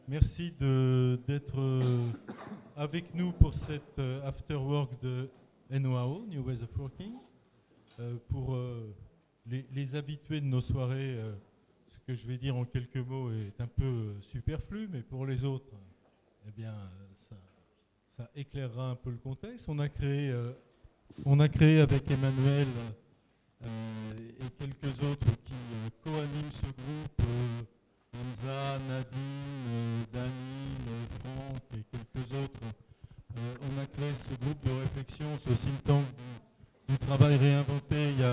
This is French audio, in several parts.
Merci d'être avec nous pour cette after work de NOAO, New Ways of Working. Pour les habitués de nos soirées, ce que je vais dire en quelques mots est un peu superflu, mais pour les autres, eh bien, ça éclairera un peu le contexte. On a créé avec Emmanuel et quelques autres qui co-animent ce groupe, Hamza, Nadine, Dany, Franck et quelques autres. On a créé ce groupe de réflexion, ce think tank du travail réinventé il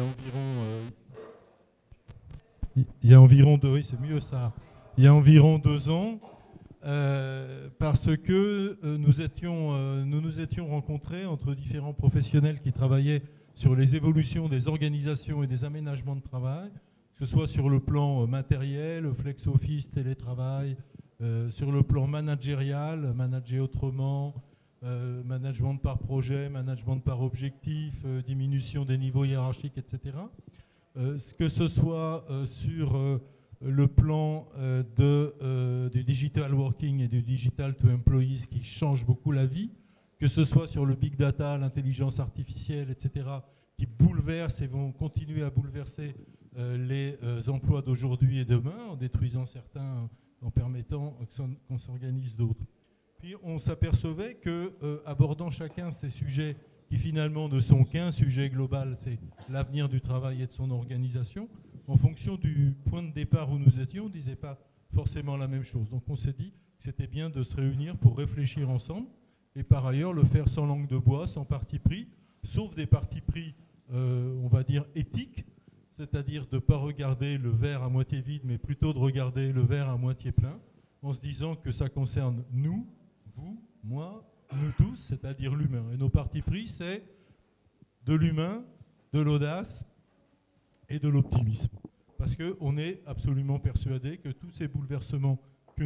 y a environ deux, oui, c'est mieux ça. Il y a environ 2 ans, parce que nous nous étions rencontrés entre différents professionnels qui travaillaient sur les évolutions des organisations et des aménagements de travail, que ce soit sur le plan matériel, flex office, télétravail, sur le plan managérial, manager autrement, management par projet, management par objectif, diminution des niveaux hiérarchiques, etc. Que ce soit sur le plan du digital working et du digital to employees qui change beaucoup la vie, que ce soit sur le big data, l'intelligence artificielle, etc., qui bouleversent et vont continuer à bouleverser les emplois d'aujourd'hui et demain, en détruisant certains, en permettant qu'on s'organise d'autres. Puis on s'apercevait que, abordant chacun ces sujets qui finalement ne sont qu'un sujet global, c'est l'avenir du travail et de son organisation, en fonction du point de départ où nous étions, on ne disait pas forcément la même chose. Donc on s'est dit que c'était bien de se réunir pour réfléchir ensemble, et par ailleurs le faire sans langue de bois, sans parti pris, sauf des partis pris, on va dire, éthiques, c'est-à-dire de ne pas regarder le verre à moitié vide, mais plutôt de regarder le verre à moitié plein, en se disant que ça concerne nous, vous, moi, nous tous, c'est-à-dire l'humain. Et nos partis pris, c'est de l'humain, de l'audace et de l'optimisme. Parce qu'on est absolument persuadé que tous ces bouleversements que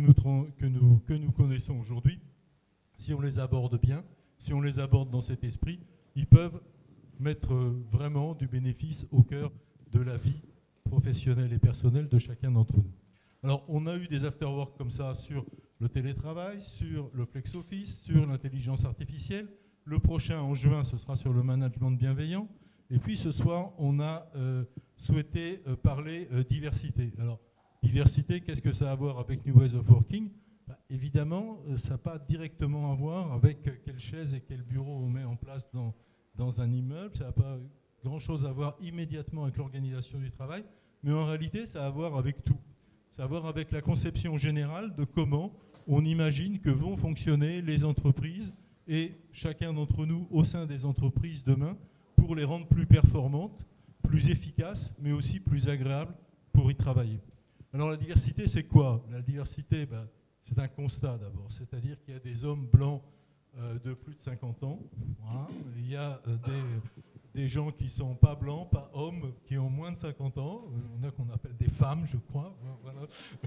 nous connaissons aujourd'hui, si on les aborde bien, si on les aborde dans cet esprit, ils peuvent mettre vraiment du bénéfice au cœur de la vie professionnelle et personnelle de chacun d'entre nous. Alors, on a eu des after-work comme ça sur le télétravail, sur le flex office, sur l'intelligence artificielle. Le prochain, en juin, ce sera sur le management bienveillant. Et puis, ce soir, on a souhaité parler diversité. Alors, diversité, qu'est-ce que ça a à voir avec New Ways of Working ? Évidemment, ça n'a pas directement à voir avec quelle chaise et quel bureau on met en place dans un immeuble. Ça n'a pas grand-chose à voir immédiatement avec l'organisation du travail. Mais en réalité, ça a à voir avec tout. Ça a à voir avec la conception générale de comment on imagine que vont fonctionner les entreprises et chacun d'entre nous au sein des entreprises demain pour les rendre plus performantes, plus efficaces, mais aussi plus agréables pour y travailler. Alors la diversité, c'est quoi ? La diversité, c'est un constat d'abord, c'est-à-dire qu'il y a des hommes blancs de plus de 50 ans, voilà. Il y a des gens qui ne sont pas blancs, pas hommes, qui ont moins de 50 ans, on a qu'on appelle des femmes, je crois. Voilà.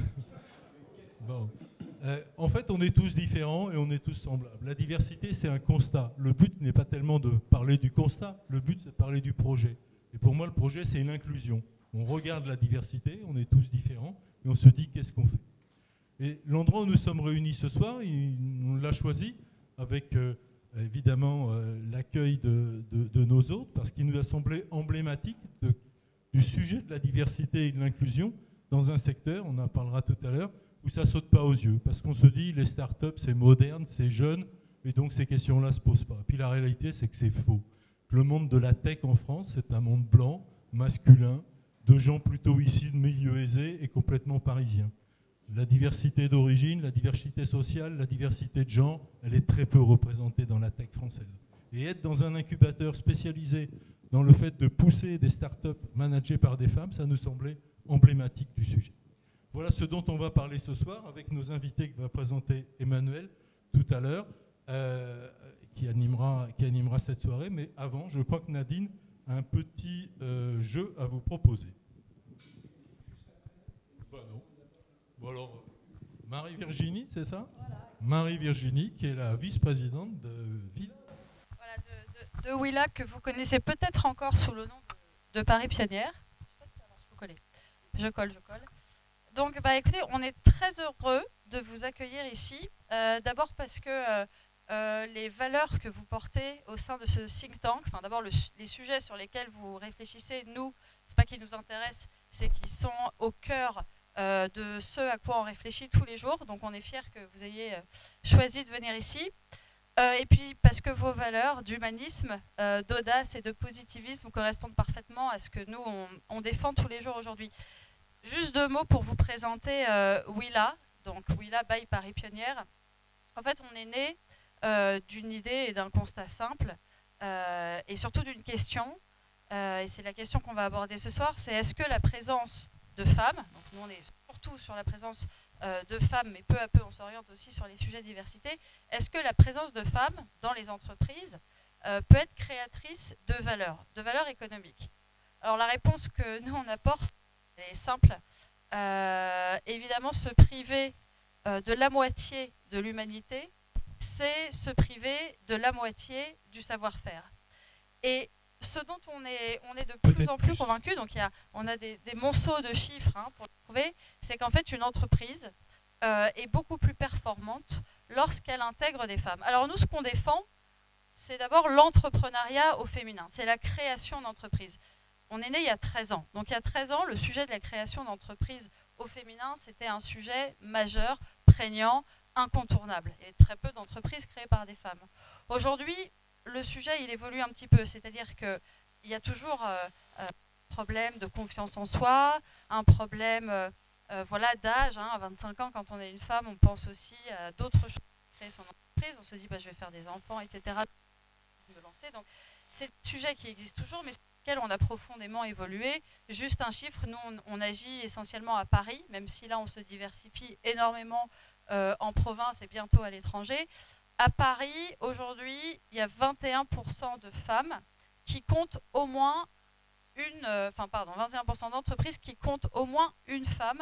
Bon. En fait, on est tous différents et on est tous semblables. La diversité, c'est un constat. Le but n'est pas tellement de parler du constat, le but, c'est de parler du projet. Et pour moi, le projet, c'est l'inclusion. On regarde la diversité, on est tous différents, et on se dit qu'est-ce qu'on fait. Et l'endroit où nous sommes réunis ce soir, on l'a choisi avec évidemment l'accueil de nos hôtes, parce qu'il nous a semblé emblématique du sujet de la diversité et de l'inclusion dans un secteur, on en parlera tout à l'heure, où ça ne saute pas aux yeux, parce qu'on se dit les startups c'est moderne, c'est jeune, et donc ces questions-là ne se posent pas. Et puis la réalité c'est que c'est faux. Le monde de la tech en France, c'est un monde blanc, masculin, de gens plutôt issus de milieux aisés et complètement parisiens. La diversité d'origine, la diversité sociale, la diversité de genre, elle est très peu représentée dans la tech française. Et être dans un incubateur spécialisé dans le fait de pousser des startups managées par des femmes, ça nous semblait emblématique du sujet. Voilà ce dont on va parler ce soir avec nos invités que va présenter Emmanuel tout à l'heure, qui animera cette soirée. Mais avant, je crois que Nadine a un petit jeu à vous proposer. Non. Bon alors, Marie-Virginie, c'est ça ? Voilà. Marie-Virginie, qui est la vice-présidente de Willac. Voilà, de Willac, que vous connaissez peut-être encore sous le nom de Paris Pionnière. Je ne sais pas si ça marche, vous collez. Je colle. Donc, écoutez, on est très heureux de vous accueillir ici. D'abord parce que les valeurs que vous portez au sein de ce think tank, enfin d'abord les sujets sur lesquels vous réfléchissez, nous, c'est pas qu'ils nous intéressent, c'est qu'ils sont au cœur de ce à quoi on réfléchit tous les jours. Donc on est fiers que vous ayez choisi de venir ici. Et puis parce que vos valeurs d'humanisme, d'audace et de positivisme correspondent parfaitement à ce que nous, on défend tous les jours aujourd'hui. Juste 2 mots pour vous présenter Willa, donc Willa by Paris Pionnière. En fait, on est né d'une idée et d'un constat simple, et surtout d'une question, et c'est la question qu'on va aborder ce soir, c'est est-ce que la présence de femmes, donc nous on est surtout sur la présence de femmes, mais peu à peu on s'oriente aussi sur les sujets de diversité, est-ce que la présence de femmes dans les entreprises peut être créatrice de valeurs économiques? Alors la réponse que nous on apporte est simple. Évidemment, se priver de la moitié de l'humanité, c'est se priver de la moitié du savoir-faire. Et ce dont on est de plus en plus convaincu, donc on a des monceaux de chiffres pour le prouver, c'est qu'en fait une entreprise est beaucoup plus performante lorsqu'elle intègre des femmes. Alors nous, ce qu'on défend, c'est d'abord l'entrepreneuriat au féminin, c'est la création d'entreprises. On est né il y a 13 ans. Donc il y a 13 ans, le sujet de la création d'entreprises au féminin, c'était un sujet majeur, prégnant, incontournable. Et très peu d'entreprises créées par des femmes. Aujourd'hui, le sujet, il évolue un petit peu. C'est-à-dire qu'il y a toujours un problème de confiance en soi, un problème d'âge. À 25 ans, quand on est une femme, on pense aussi à d'autres choses pour créer son entreprise. On se dit, je vais faire des enfants, etc. Me lancer. Donc c'est un sujet qui existe toujours, mais on a profondément évolué. Juste un chiffre, nous on agit essentiellement à Paris, même si là on se diversifie énormément en province et bientôt à l'étranger. À Paris, aujourd'hui, il y a 21% de femmes qui comptent au moins 21% d'entreprises qui comptent au moins une femme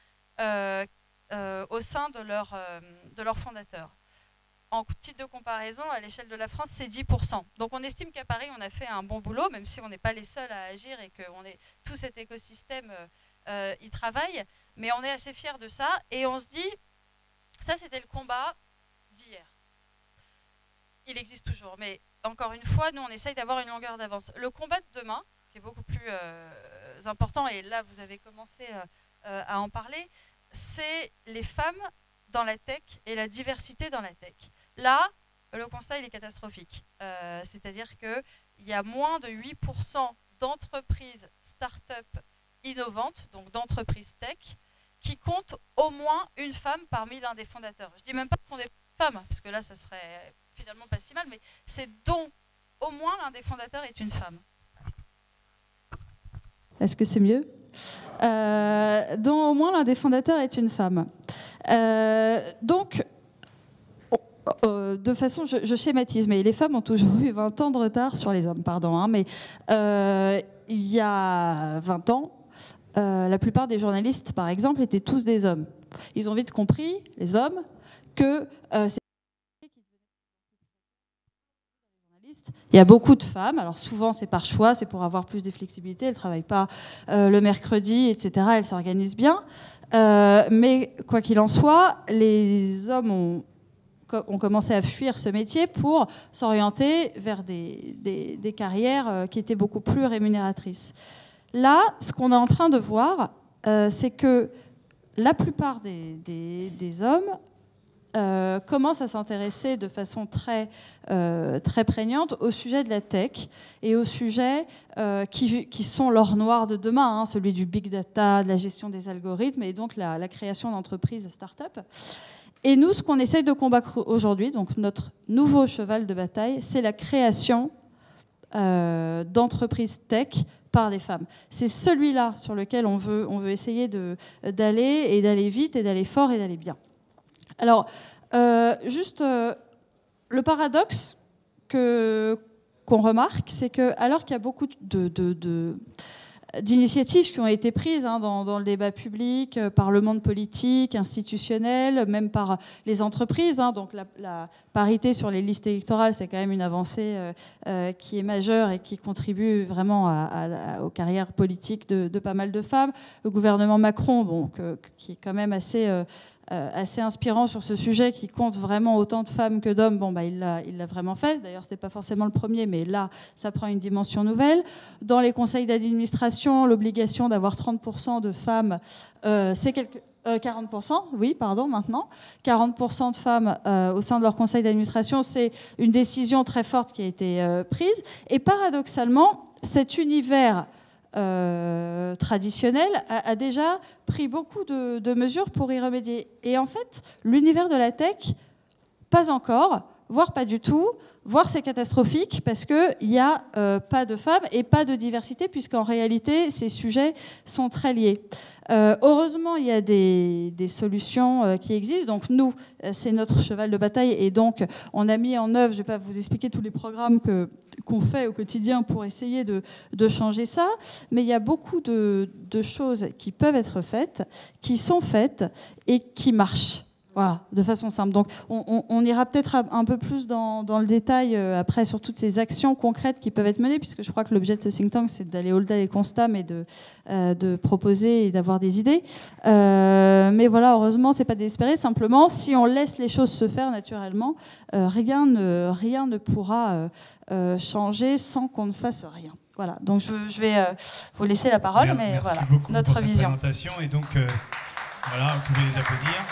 au sein de leur fondateur. En titre de comparaison, à l'échelle de la France, c'est 10%. Donc on estime qu'à Paris, on a fait un bon boulot, même si on n'est pas les seuls à agir et que tout cet écosystème y travaille. Mais on est assez fiers de ça. Et on se dit, ça c'était le combat d'hier. Il existe toujours. Mais encore une fois, nous on essaye d'avoir une longueur d'avance. Le combat de demain, qui est beaucoup plus important, et là vous avez commencé à en parler, c'est les femmes dans la tech et la diversité dans la tech. Là, le constat il est catastrophique. C'est-à-dire qu'il y a moins de 8% d'entreprises start-up innovantes, donc d'entreprises tech, qui comptent au moins une femme parmi l'un des fondateurs. Je ne dis même pas fonder une femme, parce que là, ça serait finalement pas si mal, mais c'est dont au moins l'un des fondateurs est une femme. Est-ce que c'est mieux ? Dont au moins l'un des fondateurs est une femme. Donc, de façon, je schématise, mais les femmes ont toujours eu 20 ans de retard sur les hommes, mais il y a 20 ans, la plupart des journalistes, par exemple, étaient tous des hommes. Ils ont vite compris, les hommes, que il y a beaucoup de femmes, alors souvent c'est par choix, c'est pour avoir plus de flexibilité, elles ne travaillent pas le mercredi, etc., elles s'organisent bien. Mais quoi qu'il en soit, les hommes ont commencé à fuir ce métier pour s'orienter vers des carrières qui étaient beaucoup plus rémunératrices. Là, ce qu'on est en train de voir, c'est que la plupart des hommes commencent à s'intéresser de façon très prégnante au sujet de la tech et aux sujets qui sont l'or noir de demain, celui du big data, de la gestion des algorithmes et donc la création d'entreprises start-up. Et nous, ce qu'on essaye de combattre aujourd'hui, donc notre nouveau cheval de bataille, c'est la création d'entreprises tech par des femmes. C'est celui-là sur lequel on veut essayer d'aller vite et d'aller fort et d'aller bien. Alors, le paradoxe qu'on remarque, c'est que alors qu'il y a beaucoup d'initiatives qui ont été prises dans le débat public, par le monde politique, institutionnel, même par les entreprises. Donc la parité sur les listes électorales, c'est quand même une avancée qui est majeure et qui contribue vraiment aux carrières politiques de pas mal de femmes. Le gouvernement Macron, qui est quand même assez assez inspirant sur ce sujet qui compte vraiment autant de femmes que d'hommes, bon, bah, il l'a vraiment fait. D'ailleurs, ce n'est pas forcément le premier, mais là, ça prend une dimension nouvelle. Dans les conseils d'administration, l'obligation d'avoir 30% de femmes, c'est 40%, oui, pardon, maintenant. 40% de femmes au sein de leur conseil d'administration, c'est une décision très forte qui a été prise. Et paradoxalement, cet univers traditionnel a déjà pris beaucoup de mesures pour y remédier. Et en fait, l'univers de la tech, pas encore, voire pas du tout, voire c'est catastrophique parce qu'il n'y a pas de femmes et pas de diversité, puisqu'en réalité, ces sujets sont très liés. Heureusement, il y a des solutions qui existent. Donc nous, c'est notre cheval de bataille, et donc on a mis en œuvre, je ne vais pas vous expliquer tous les programmes qu'on fait au quotidien pour essayer de changer ça, mais il y a beaucoup de choses qui peuvent être faites, qui sont faites et qui marchent. Voilà, de façon simple. Donc, on ira peut-être un peu plus dans le détail après sur toutes ces actions concrètes qui peuvent être menées, puisque je crois que l'objet de ce think tank, c'est d'aller au-delà des constats, mais de proposer et d'avoir des idées. Mais voilà, heureusement, c'est pas désespéré. Simplement, si on laisse les choses se faire naturellement, rien ne pourra changer sans qu'on ne fasse rien. Voilà. Donc, je vais vous laisser la parole, mais voilà, notre vision. Merci beaucoup pour cette présentation. Et donc, voilà, vous pouvez les applaudir.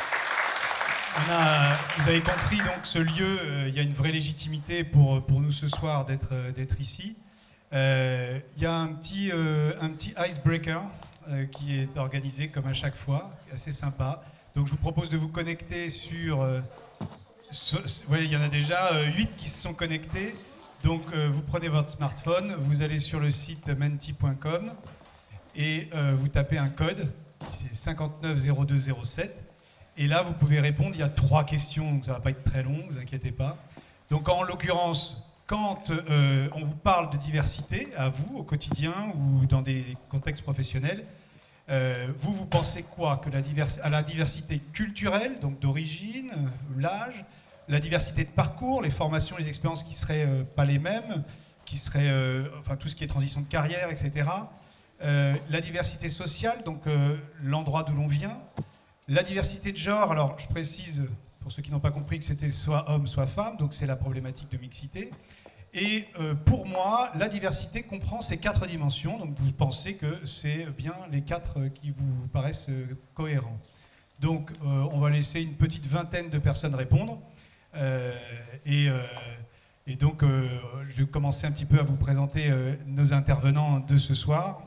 Vous avez compris, donc, ce lieu, il y a une vraie légitimité pour nous ce soir d'être ici. Il y a un petit icebreaker qui est organisé comme à chaque fois, assez sympa. Donc je vous propose de vous connecter sur... il y en a déjà 8 qui se sont connectés. Donc vous prenez votre smartphone, vous allez sur le site menti.com et vous tapez un code, c'est 590207. Et là, vous pouvez répondre. Il y a 3 questions, donc ça ne va pas être très long, ne vous inquiétez pas. Donc, en l'occurrence, quand on vous parle de diversité, à vous, au quotidien ou dans des contextes professionnels, vous pensez quoi? À la diversité culturelle, donc d'origine, l'âge, la diversité de parcours, les formations, les expériences qui ne seraient pas les mêmes, qui seraient, enfin, tout ce qui est transition de carrière, etc. La diversité sociale, donc l'endroit d'où l'on vient. La diversité de genre, alors je précise, pour ceux qui n'ont pas compris, que c'était soit homme, soit femme, donc c'est la problématique de mixité. Et pour moi, la diversité comprend ces 4 dimensions, donc vous pensez que c'est bien les 4 qui vous paraissent cohérents. Donc on va laisser une petite vingtaine de personnes répondre. Et donc je vais commencer un petit peu à vous présenter nos intervenants de ce soir.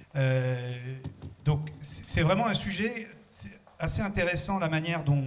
Donc c'est vraiment un sujet... assez intéressant la manière dont,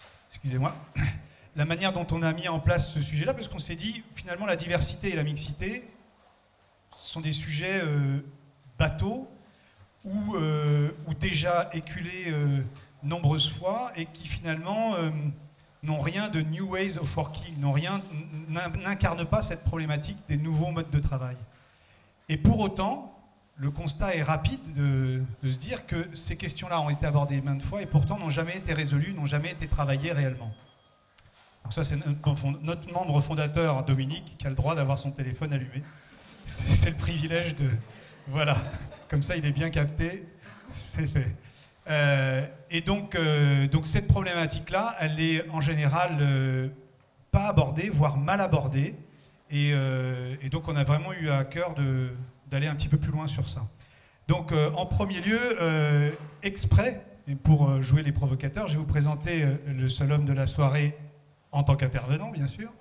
la manière dont on a mis en place ce sujet-là, parce qu'on s'est dit, finalement, la diversité et la mixité sont des sujets bateaux ou déjà éculés nombreuses fois et qui, finalement, n'ont rien de new ways of working, n'incarnent pas cette problématique des nouveaux modes de travail. Et pour autant, le constat est rapide de se dire que ces questions-là ont été abordées maintes fois et pourtant n'ont jamais été résolues, n'ont jamais été travaillées réellement. Donc ça, c'est notre membre fondateur, Dominique, qui a le droit d'avoir son téléphone allumé. C'est le privilège de... Voilà, comme ça, il est bien capté, c'est fait. Et donc cette problématique-là, elle est en général pas abordée, voire mal abordée. Et donc, on a vraiment eu à cœur d'aller un petit peu plus loin sur ça. Donc, en premier lieu, exprès, et pour jouer les provocateurs, je vais vous présenter le seul homme de la soirée en tant qu'intervenant, bien sûr.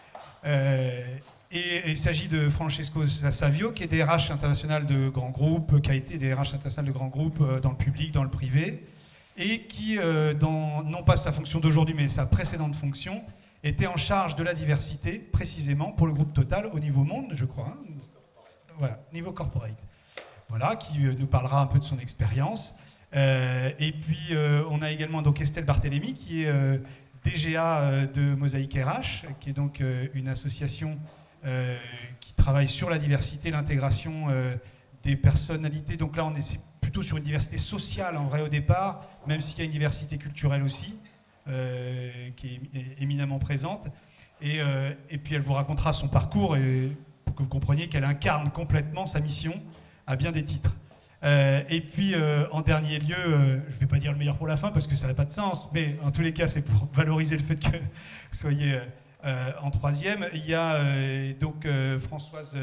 Et il s'agit de Francesco Savio, qui est DRH international de grands groupes, qui a été DRH international de grands groupes dans le public, dans le privé, et qui, non pas sa fonction d'aujourd'hui, mais sa précédente fonction, était en charge de la diversité, précisément pour le groupe Total, au niveau monde, je crois. Hein. Voilà, niveau corporate. Voilà, qui nous parlera un peu de son expérience. Et puis, on a également donc Estelle Barthélémy, qui est DGA de Mosaïque RH, qui est donc une association qui travaille sur la diversité, l'intégration des personnalités. Donc là, on est plutôt sur une diversité sociale, en vrai, au départ, même s'il y a une diversité culturelle aussi, qui est éminemment présente. Et puis, elle vous racontera son parcours, et pour que vous compreniez qu'elle incarne complètement sa mission à bien des titres. Et puis, en dernier lieu, je ne vais pas dire le meilleur pour la fin parce que ça n'a pas de sens, mais en tous les cas, c'est pour valoriser le fait que vous soyez en troisième. Il y a donc Françoise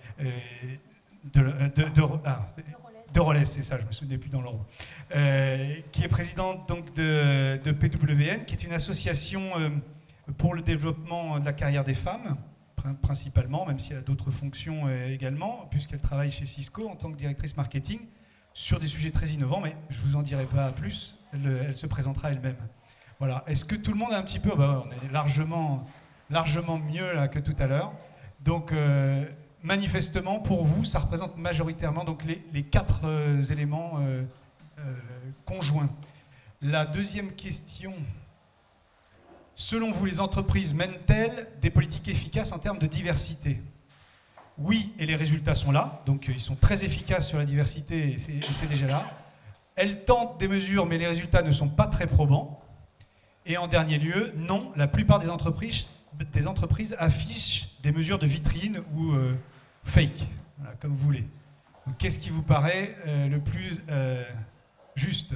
de Rolès, c'est ça, je me souvenais plus dans l'ordre, qui est présidente donc, de PWN, qui est une association pour le développement de la carrière des femmes, principalement, même si elle a d'autres fonctions également, puisqu'elle travaille chez Cisco en tant que directrice marketing sur des sujets très innovants, mais je ne vous en dirai pas plus, elle se présentera elle-même. Voilà. Est-ce que tout le monde a un petit peu... on est largement mieux là, que tout à l'heure. Donc, manifestement, pour vous, ça représente majoritairement donc, les 4 éléments conjoints. La deuxième question... Selon vous, les entreprises mènent-elles des politiques efficaces en termes de diversité? Oui, et les résultats sont là. Donc, ils sont très efficaces sur la diversité, et c'est déjà là. Elles tentent des mesures, mais les résultats ne sont pas très probants. Et en dernier lieu, non, la plupart des entreprises affichent des mesures de vitrine ou fake, voilà, comme vous voulez. Qu'est-ce qui vous paraît le plus juste?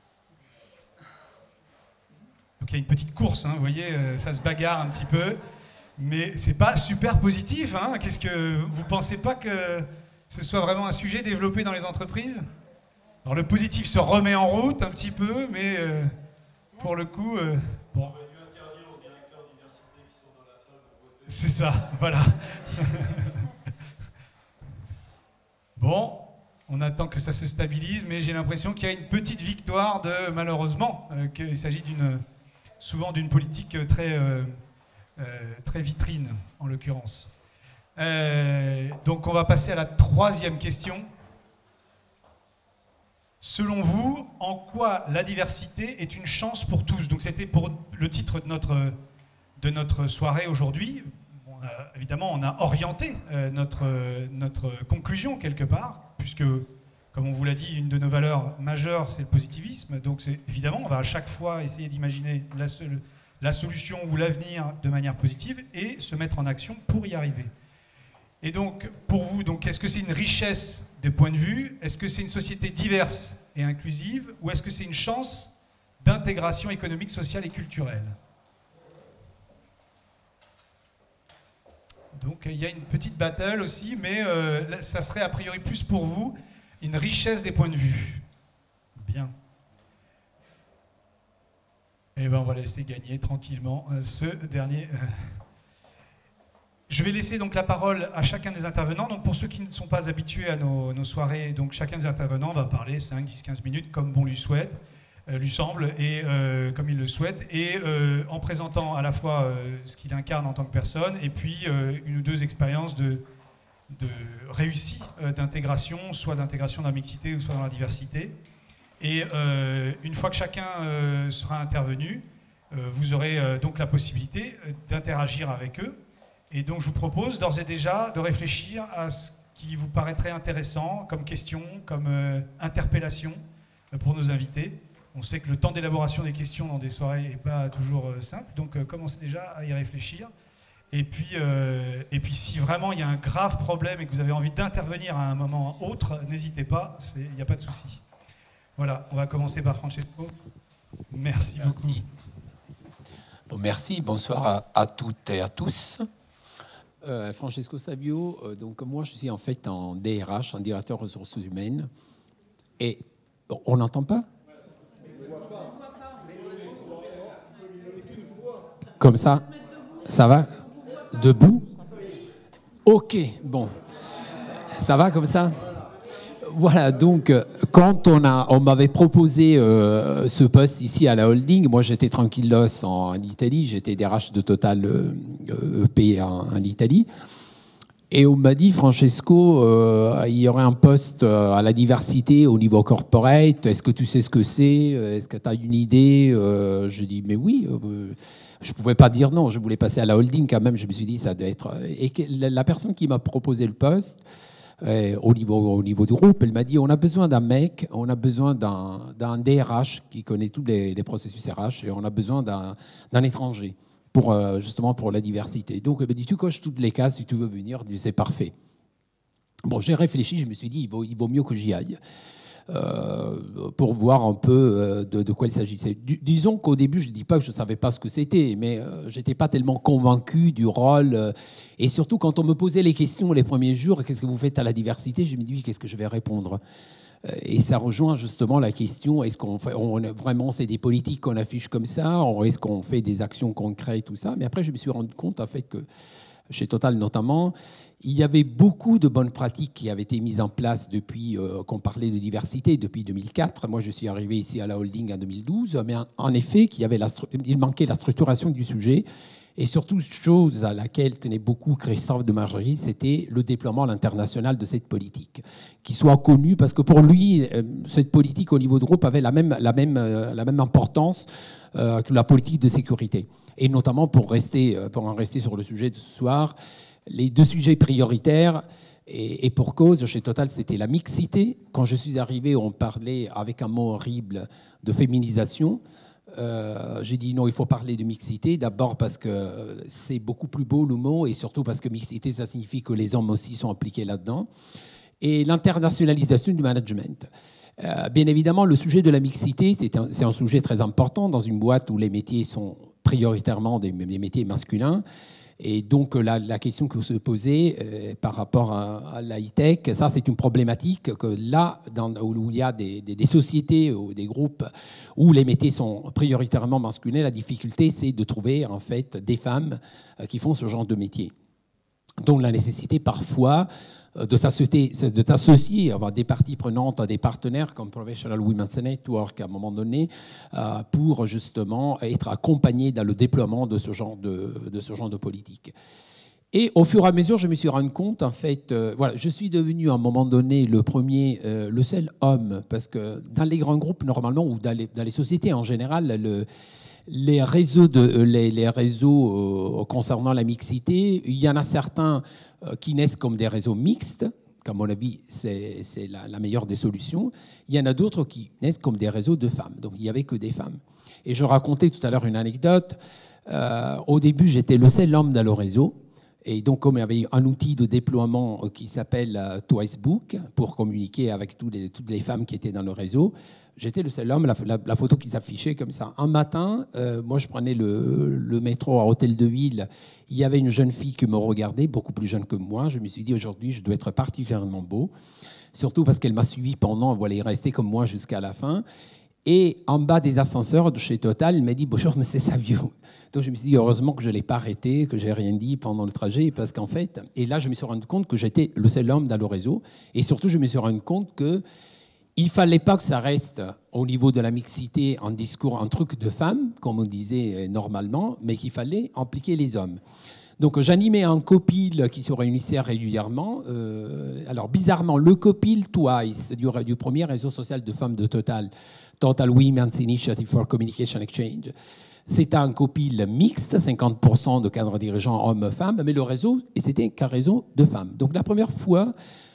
Donc il y a une petite course, hein, vous voyez, ça se bagarre un petit peu, mais c'est pas super positif. Hein. Qu'est-ce que vous pensez pas que ce soit vraiment un sujet développé dans les entreprises? Alors le positif se remet en route un petit peu, mais pour le coup, bon. C'est ça, voilà. Bon, on attend que ça se stabilise, mais j'ai l'impression qu'il y a une petite victoire de, malheureusement, qu'il s'agit souvent d'une politique très vitrine, en l'occurrence. Donc on va passer à la troisième question. Selon vous, en quoi la diversité est une chance pour tous? Donc c'était pour le titre de notre soirée aujourd'hui. Évidemment, on a orienté notre conclusion quelque part, puisque, comme on vous l'a dit, une de nos valeurs majeures, c'est le positivisme. Donc évidemment, on va à chaque fois essayer d'imaginer la solution ou l'avenir de manière positive et se mettre en action pour y arriver. Et donc, pour vous, est-ce que c'est une richesse des points de vue? Est-ce que c'est une société diverse et inclusive? Ou est-ce que c'est une chance d'intégration économique, sociale et culturelle? Donc il y a une petite battle aussi, mais ça serait a priori plus pour vous une richesse des points de vue. Bien. Et bien on va laisser gagner tranquillement ce dernier. Je vais laisser donc la parole à chacun des intervenants. Donc pour ceux qui ne sont pas habitués à nos soirées, donc chacun des intervenants va parler 5, 10, 15 minutes comme bon lui souhaite. Lui semble, et comme il le souhaite, et en présentant à la fois ce qu'il incarne en tant que personne, et puis une ou deux expériences de réussie d'intégration, soit d'intégration dans la mixité, ou soit dans la diversité. Et une fois que chacun sera intervenu, vous aurez donc la possibilité d'interagir avec eux. Et donc je vous propose d'ores et déjà de réfléchir à ce qui vous paraîtrait intéressant comme question, comme interpellation pour nos invités. On sait que le temps d'élaboration des questions dans des soirées n'est pas toujours simple, donc commencez déjà à y réfléchir. Et puis si vraiment il y a un grave problème et que vous avez envie d'intervenir à un moment autre, n'hésitez pas, il n'y a pas de souci. Voilà, on va commencer par Francesco. Merci beaucoup. Bon, merci, bonsoir à toutes et à tous. Francesco Savio, donc moi je suis en fait en DRH, en directeur ressources humaines. Et bon, on n'entend pas? Comme ça, ça va? Debout? Ok, bon. Ça va comme ça? Voilà, donc quand on m'avait proposé ce poste ici à la holding, moi j'étais tranquillos en Italie, j'étais DRH de Total EP en Italie. Et on m'a dit, Francesco, il y aurait un poste à la diversité au niveau corporate. Est-ce que tu sais ce que c'est? Est-ce que tu as une idée? Je dis, mais oui. Je ne pouvais pas dire non. Je voulais passer à la holding quand même. Je me suis dit, ça doit être... Et la personne qui m'a proposé le poste, au niveau du groupe, elle m'a dit, on a besoin d'un mec, on a besoin d'un DRH qui connaît tous les processus RH, et on a besoin d'un étranger. Justement pour la diversité. Donc, elle m'a dit, tu coches toutes les cases, si tu veux venir, c'est parfait. Bon, j'ai réfléchi, je me suis dit, il vaut mieux que j'y aille. Pour voir un peu de quoi il s'agissait. Disons qu'au début, je ne dis pas que je ne savais pas ce que c'était, mais je n'étais pas tellement convaincu du rôle. Et surtout, quand on me posait les questions les premiers jours, qu'est-ce que vous faites à la diversité, je me dis, qu'est-ce que je vais répondre? Et ça rejoint justement la question, est-ce qu'on fait, vraiment c'est des politiques qu'on affiche comme ça, est-ce qu'on fait des actions concrètes, tout ça? Mais après, je me suis rendu compte en fait que chez Total notamment, il y avait beaucoup de bonnes pratiques qui avaient été mises en place depuis qu'on parlait de diversité, depuis 2004. Moi, je suis arrivé ici à la holding en 2012, mais en effet, il manquait la structuration du sujet. Et surtout, chose à laquelle tenait beaucoup Christophe de Margerie, c'était le déploiement à l'international de cette politique, qui soit connue, parce que pour lui, cette politique au niveau de groupe avait la même importance que la politique de sécurité. Et notamment, pour en rester sur le sujet de ce soir, les deux sujets prioritaires, et pour cause, chez Total, c'était la mixité. Quand je suis arrivé, on parlait avec un mot horrible de féminisation. J'ai dit non, il faut parler de mixité, d'abord parce que c'est beaucoup plus beau le mot, et surtout parce que mixité, ça signifie que les hommes aussi sont impliqués là-dedans. Et l'internationalisation du management. Bien évidemment, le sujet de la mixité, c'est un sujet très important dans une boîte où les métiers sont prioritairement des métiers masculins. Et donc, la question que vous se posez par rapport à la high-tech, ça, c'est une problématique que là, où il y a des sociétés ou des groupes où les métiers sont prioritairement masculins, la difficulté, c'est de trouver, en fait, des femmes qui font ce genre de métier. Donc, la nécessité, parfois, de s'associer à des parties prenantes, à des partenaires comme Professional Women's Network à un moment donné, pour justement être accompagné dans le déploiement de ce genre de politique. Et au fur et à mesure, je me suis rendu compte, en fait, voilà, je suis devenu à un moment donné le seul homme, parce que dans les grands groupes, normalement, ou dans les sociétés en général, les réseaux concernant la mixité, il y en a certains qui naissent comme des réseaux mixtes, qu'à mon avis, c'est la meilleure des solutions. Il y en a d'autres qui naissent comme des réseaux de femmes. Donc, il n'y avait que des femmes. Et je racontais tout à l'heure une anecdote. Au début, j'étais le seul homme dans le réseau. Et donc, comme il y avait un outil de déploiement qui s'appelle Twicebook, pour communiquer avec toutes les femmes qui étaient dans le réseau, j'étais le seul homme, la photo qui s'affichait comme ça. Un matin, moi, je prenais le métro à Hôtel de Ville. Il y avait une jeune fille qui me regardait, beaucoup plus jeune que moi. Je me suis dit, aujourd'hui, je dois être particulièrement beau, surtout parce qu'elle m'a suivi pendant, elle est restée comme moi jusqu'à la fin. Et en bas des ascenseurs de chez Total, il m'a dit « Bonjour, monsieur Savio ». Donc je me suis dit, heureusement que je ne l'ai pas arrêté, que je n'ai rien dit pendant le trajet, parce qu'en fait, et là, je me suis rendu compte que j'étais le seul homme dans le réseau. Et surtout, je me suis rendu compte qu'il ne fallait pas que ça reste au niveau de la mixité un discours, un truc de femme, comme on disait normalement, mais qu'il fallait impliquer les hommes. Donc j'animais un copil qui se réunissait régulièrement. Alors bizarrement, le copil Twice du premier réseau social de femmes de Total Women's Initiative for Communication Exchange, c'était un copil mixte, 50% de cadres dirigeants hommes-femmes, mais le réseau, et c'était qu'un réseau de femmes. Donc la première fois,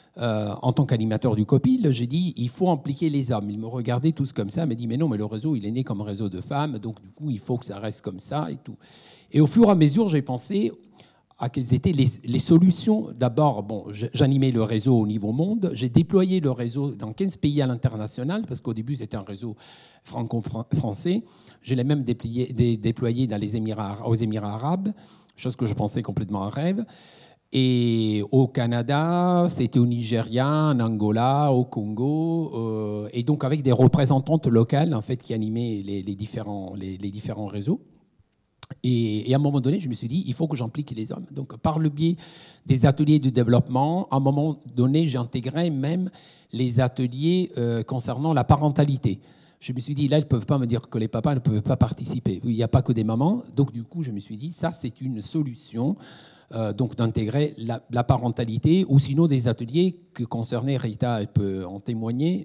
en tant qu'animateur du copil, j'ai dit il faut impliquer les hommes. Ils me regardaient tous comme ça, ils me dit mais non, mais le réseau il est né comme réseau de femmes, donc du coup il faut que ça reste comme ça et tout. Et au fur et à mesure, j'ai pensé à quelles étaient les solutions. D'abord, bon, j'animais le réseau au niveau monde. J'ai déployé le réseau dans 15 pays à l'international, parce qu'au début, c'était un réseau franco-français. Je l'ai même déployé dans aux Émirats arabes, chose que je pensais complètement un rêve. Et au Canada, c'était au Nigeria, en Angola, au Congo, et donc avec des représentantes locales en fait, qui animaient les différents réseaux. Et à un moment donné, je me suis dit, il faut que j'implique les hommes. Donc, par le biais des ateliers de développement, à un moment donné, j'ai intégré même les ateliers concernant la parentalité. Je me suis dit, là, ils ne peuvent pas me dire que les papas ne peuvent pas participer. Il n'y a pas que des mamans. Donc, du coup, je me suis dit, ça, c'est une solution. Donc d'intégrer la parentalité, ou sinon des ateliers que concernaient, Rita, elle peut en témoigner,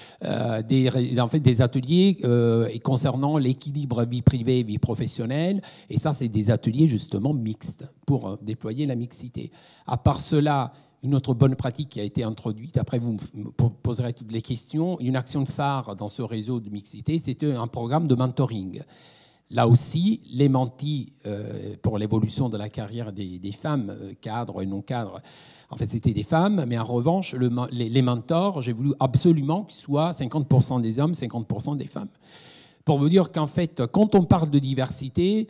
des ateliers concernant l'équilibre vie privée et vie professionnelle, et ça c'est des ateliers justement mixtes pour déployer la mixité. À part cela, une autre bonne pratique qui a été introduite, après vous me poserez toutes les questions, une action phare dans ce réseau de mixité, c'était un programme de mentoring. Là aussi, les mentis pour l'évolution de la carrière des femmes, cadres et non cadres, en fait, c'était des femmes, mais en revanche, les mentors, j'ai voulu absolument qu'ils soient 50% des hommes, 50% des femmes. Pour vous dire qu'en fait, quand on parle de diversité,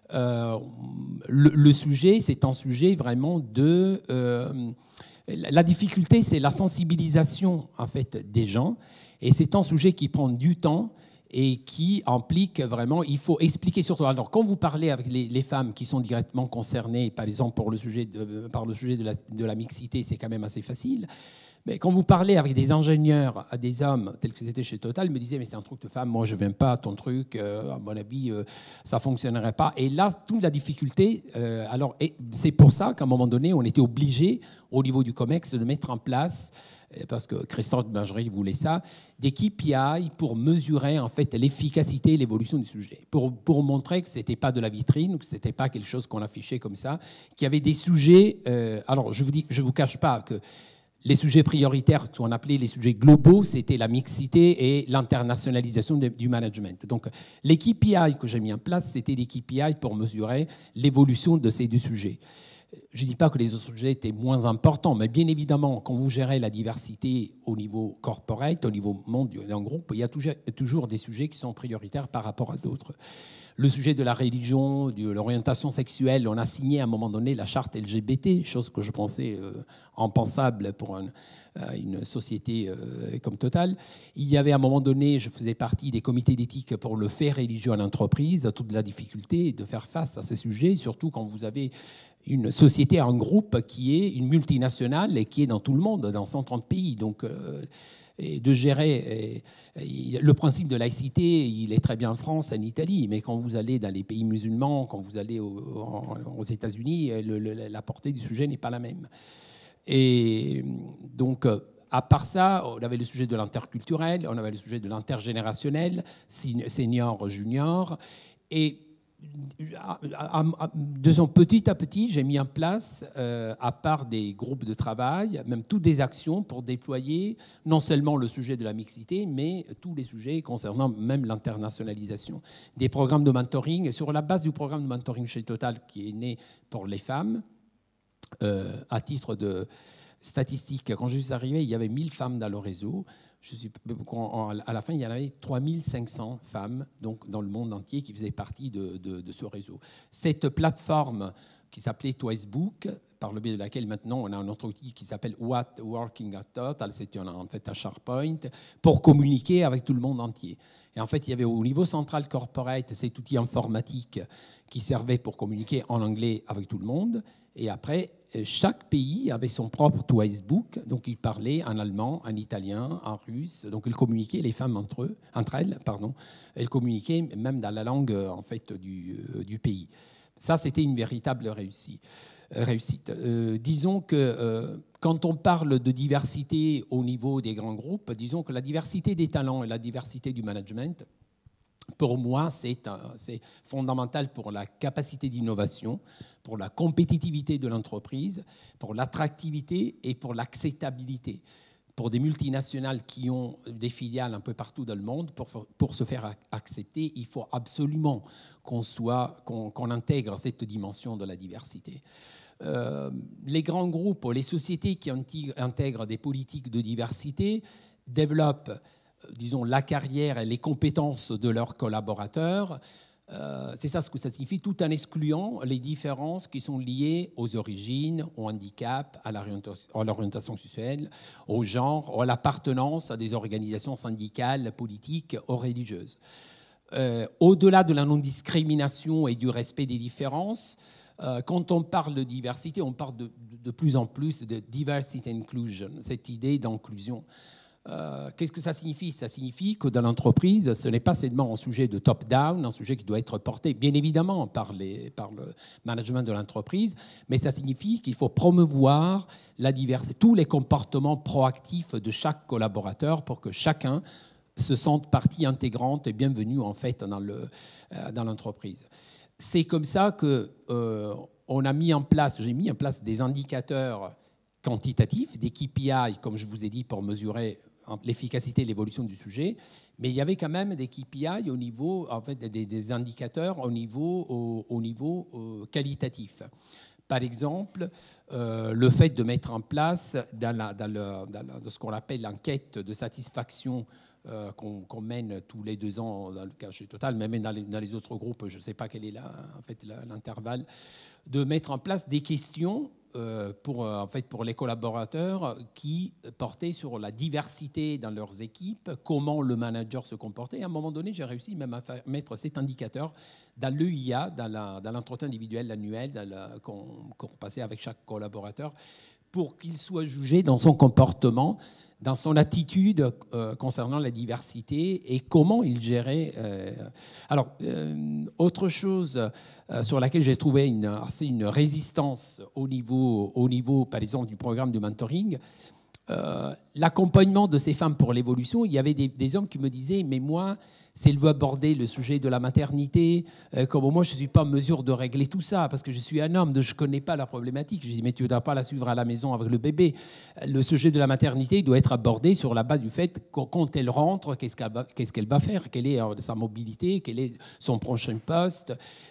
le sujet, c'est un sujet vraiment de... la difficulté, c'est la sensibilisation en fait, des gens, et c'est un sujet qui prend du temps et qui implique vraiment, il faut expliquer surtout. Alors, quand vous parlez avec les femmes qui sont directement concernées, par exemple par le sujet de la mixité, c'est quand même assez facile. Mais quand vous parlez avec des ingénieurs, à des hommes, tels que c'était chez Total, ils me disaient, mais c'est un truc de femme, moi je ne viens pas à ton truc, à mon avis, ça ne fonctionnerait pas. Et là, toute la difficulté, c'est pour ça qu'à un moment donné, on était obligé, au niveau du COMEX, de mettre en place, parce que Christophe Bergerie voulait ça, des KPI pour mesurer en fait l'efficacité et l'évolution du sujet, pour montrer que ce n'était pas de la vitrine, que ce n'était pas quelque chose qu'on affichait comme ça, qu'il y avait des sujets... alors, je vous cache pas que les sujets prioritaires, qu'on appelait les sujets globaux, c'était la mixité et l'internationalisation du management. Donc, les KPI que j'ai mis en place, c'était des KPI pour mesurer l'évolution de ces deux sujets. Je ne dis pas que les autres sujets étaient moins importants, mais bien évidemment, quand vous gérez la diversité au niveau corporate, au niveau monde d'un groupe, il y a toujours des sujets qui sont prioritaires par rapport à d'autres. Le sujet de la religion, de l'orientation sexuelle, on a signé à un moment donné la charte LGBT, chose que je pensais impensable pour une société comme Total. Il y avait à un moment donné, je faisais partie des comités d'éthique pour le fait religieux en entreprise, toute la difficulté de faire face à ces sujets, surtout quand vous avez une société, un groupe qui est une multinationale et qui est dans tout le monde, dans 130 pays. Donc, et de gérer. Le principe de laïcité, il est très bien en France, en Italie, mais quand vous allez dans les pays musulmans, quand vous allez aux États-Unis, la portée du sujet n'est pas la même. Et donc, à part ça, on avait le sujet de l'interculturel, on avait le sujet de l'intergénérationnel, senior, junior, et disons, petit à petit, j'ai mis en place, à part des groupes de travail, même toutes des actions pour déployer non seulement le sujet de la mixité, mais tous les sujets concernant même l'internationalisation. Des programmes de mentoring, sur la base du programme de mentoring chez Total qui est né pour les femmes, à titre de statistique, quand je suis arrivé, il y avait 1000 femmes dans le réseau. À la fin, il y en avait 3500 femmes donc, dans le monde entier qui faisaient partie de ce réseau. Cette plateforme qui s'appelait Twicebook, par le biais de laquelle maintenant on a un autre outil qui s'appelle What Working at Total, c'était en fait un SharePoint, pour communiquer avec tout le monde entier. Et en fait, il y avait au niveau central corporate cet outil informatique qui servait pour communiquer en anglais avec tout le monde. Et après, chaque pays avait son propre Twicebook, donc ils parlaient en allemand, en italien, en russe, donc ils communiquaient, les femmes entre elles, elles communiquaient même dans la langue en fait, du pays. Ça, c'était une véritable réussite. Disons que quand on parle de diversité au niveau des grands groupes, disons que la diversité des talents et la diversité du management, pour moi, c'est fondamental pour la capacité d'innovation, pour la compétitivité de l'entreprise, pour l'attractivité et pour l'acceptabilité. Pour des multinationales qui ont des filiales un peu partout dans le monde, pour se faire accepter, il faut absolument qu'on intègre cette dimension de la diversité. Les grands groupes, les sociétés qui intègrent des politiques de diversité développent, disons, la carrière et les compétences de leurs collaborateurs. C'est ça ce que ça signifie, tout en excluant les différences qui sont liées aux origines, au handicap, à l'orientation sexuelle, au genre, à l'appartenance à des organisations syndicales, politiques ou religieuses. Au-delà de la non-discrimination et du respect des différences, quand on parle de diversité, on parle de plus en plus de diversity inclusion, cette idée d'inclusion. Qu'est-ce que ça signifie ? Ça signifie que dans l'entreprise, ce n'est pas seulement un sujet de top-down, un sujet qui doit être porté bien évidemment par le management de l'entreprise, mais ça signifie qu'il faut promouvoir la diversité, tous les comportements proactifs de chaque collaborateur pour que chacun se sente partie intégrante et bienvenue en fait dans l'entreprise. C'est comme ça que j'ai mis en place des indicateurs quantitatifs, des KPI, comme je vous ai dit, pour mesurer l'efficacité et l'évolution du sujet, mais il y avait quand même des KPI au niveau, en fait, des indicateurs au niveau qualitatif. Par exemple, le fait de mettre en place dans ce qu'on appelle l'enquête de satisfaction qu'on mène tous les 2 ans dans le cas chez Total, mais même dans les autres groupes, je ne sais pas quel est l'intervalle, de mettre en place des questions pour les collaborateurs qui portaient sur la diversité dans leurs équipes, comment le manager se comportait. À un moment donné, j'ai réussi même à mettre cet indicateur dans l'EIA, dans l'entretien individuel annuel qu'on passait avec chaque collaborateur, pour qu'il soit jugé dans son comportement, dans son attitude concernant la diversité et comment il gérait. Autre chose sur laquelle j'ai trouvé une résistance au niveau, par exemple, du programme de mentoring, l'accompagnement de ces femmes pour l'évolution. Il y avait des hommes qui me disaient, mais moi, si elle veut aborder le sujet de la maternité, comme moi, je ne suis pas en mesure de régler tout ça, parce que je suis un homme, je ne connais pas la problématique. Je dis, mais tu ne dois pas la suivre à la maison avec le bébé. Le sujet de la maternité doit être abordé sur la base du fait que quand elle rentre, qu'est-ce qu'elle va faire, quelle est sa mobilité, quel est son prochain poste,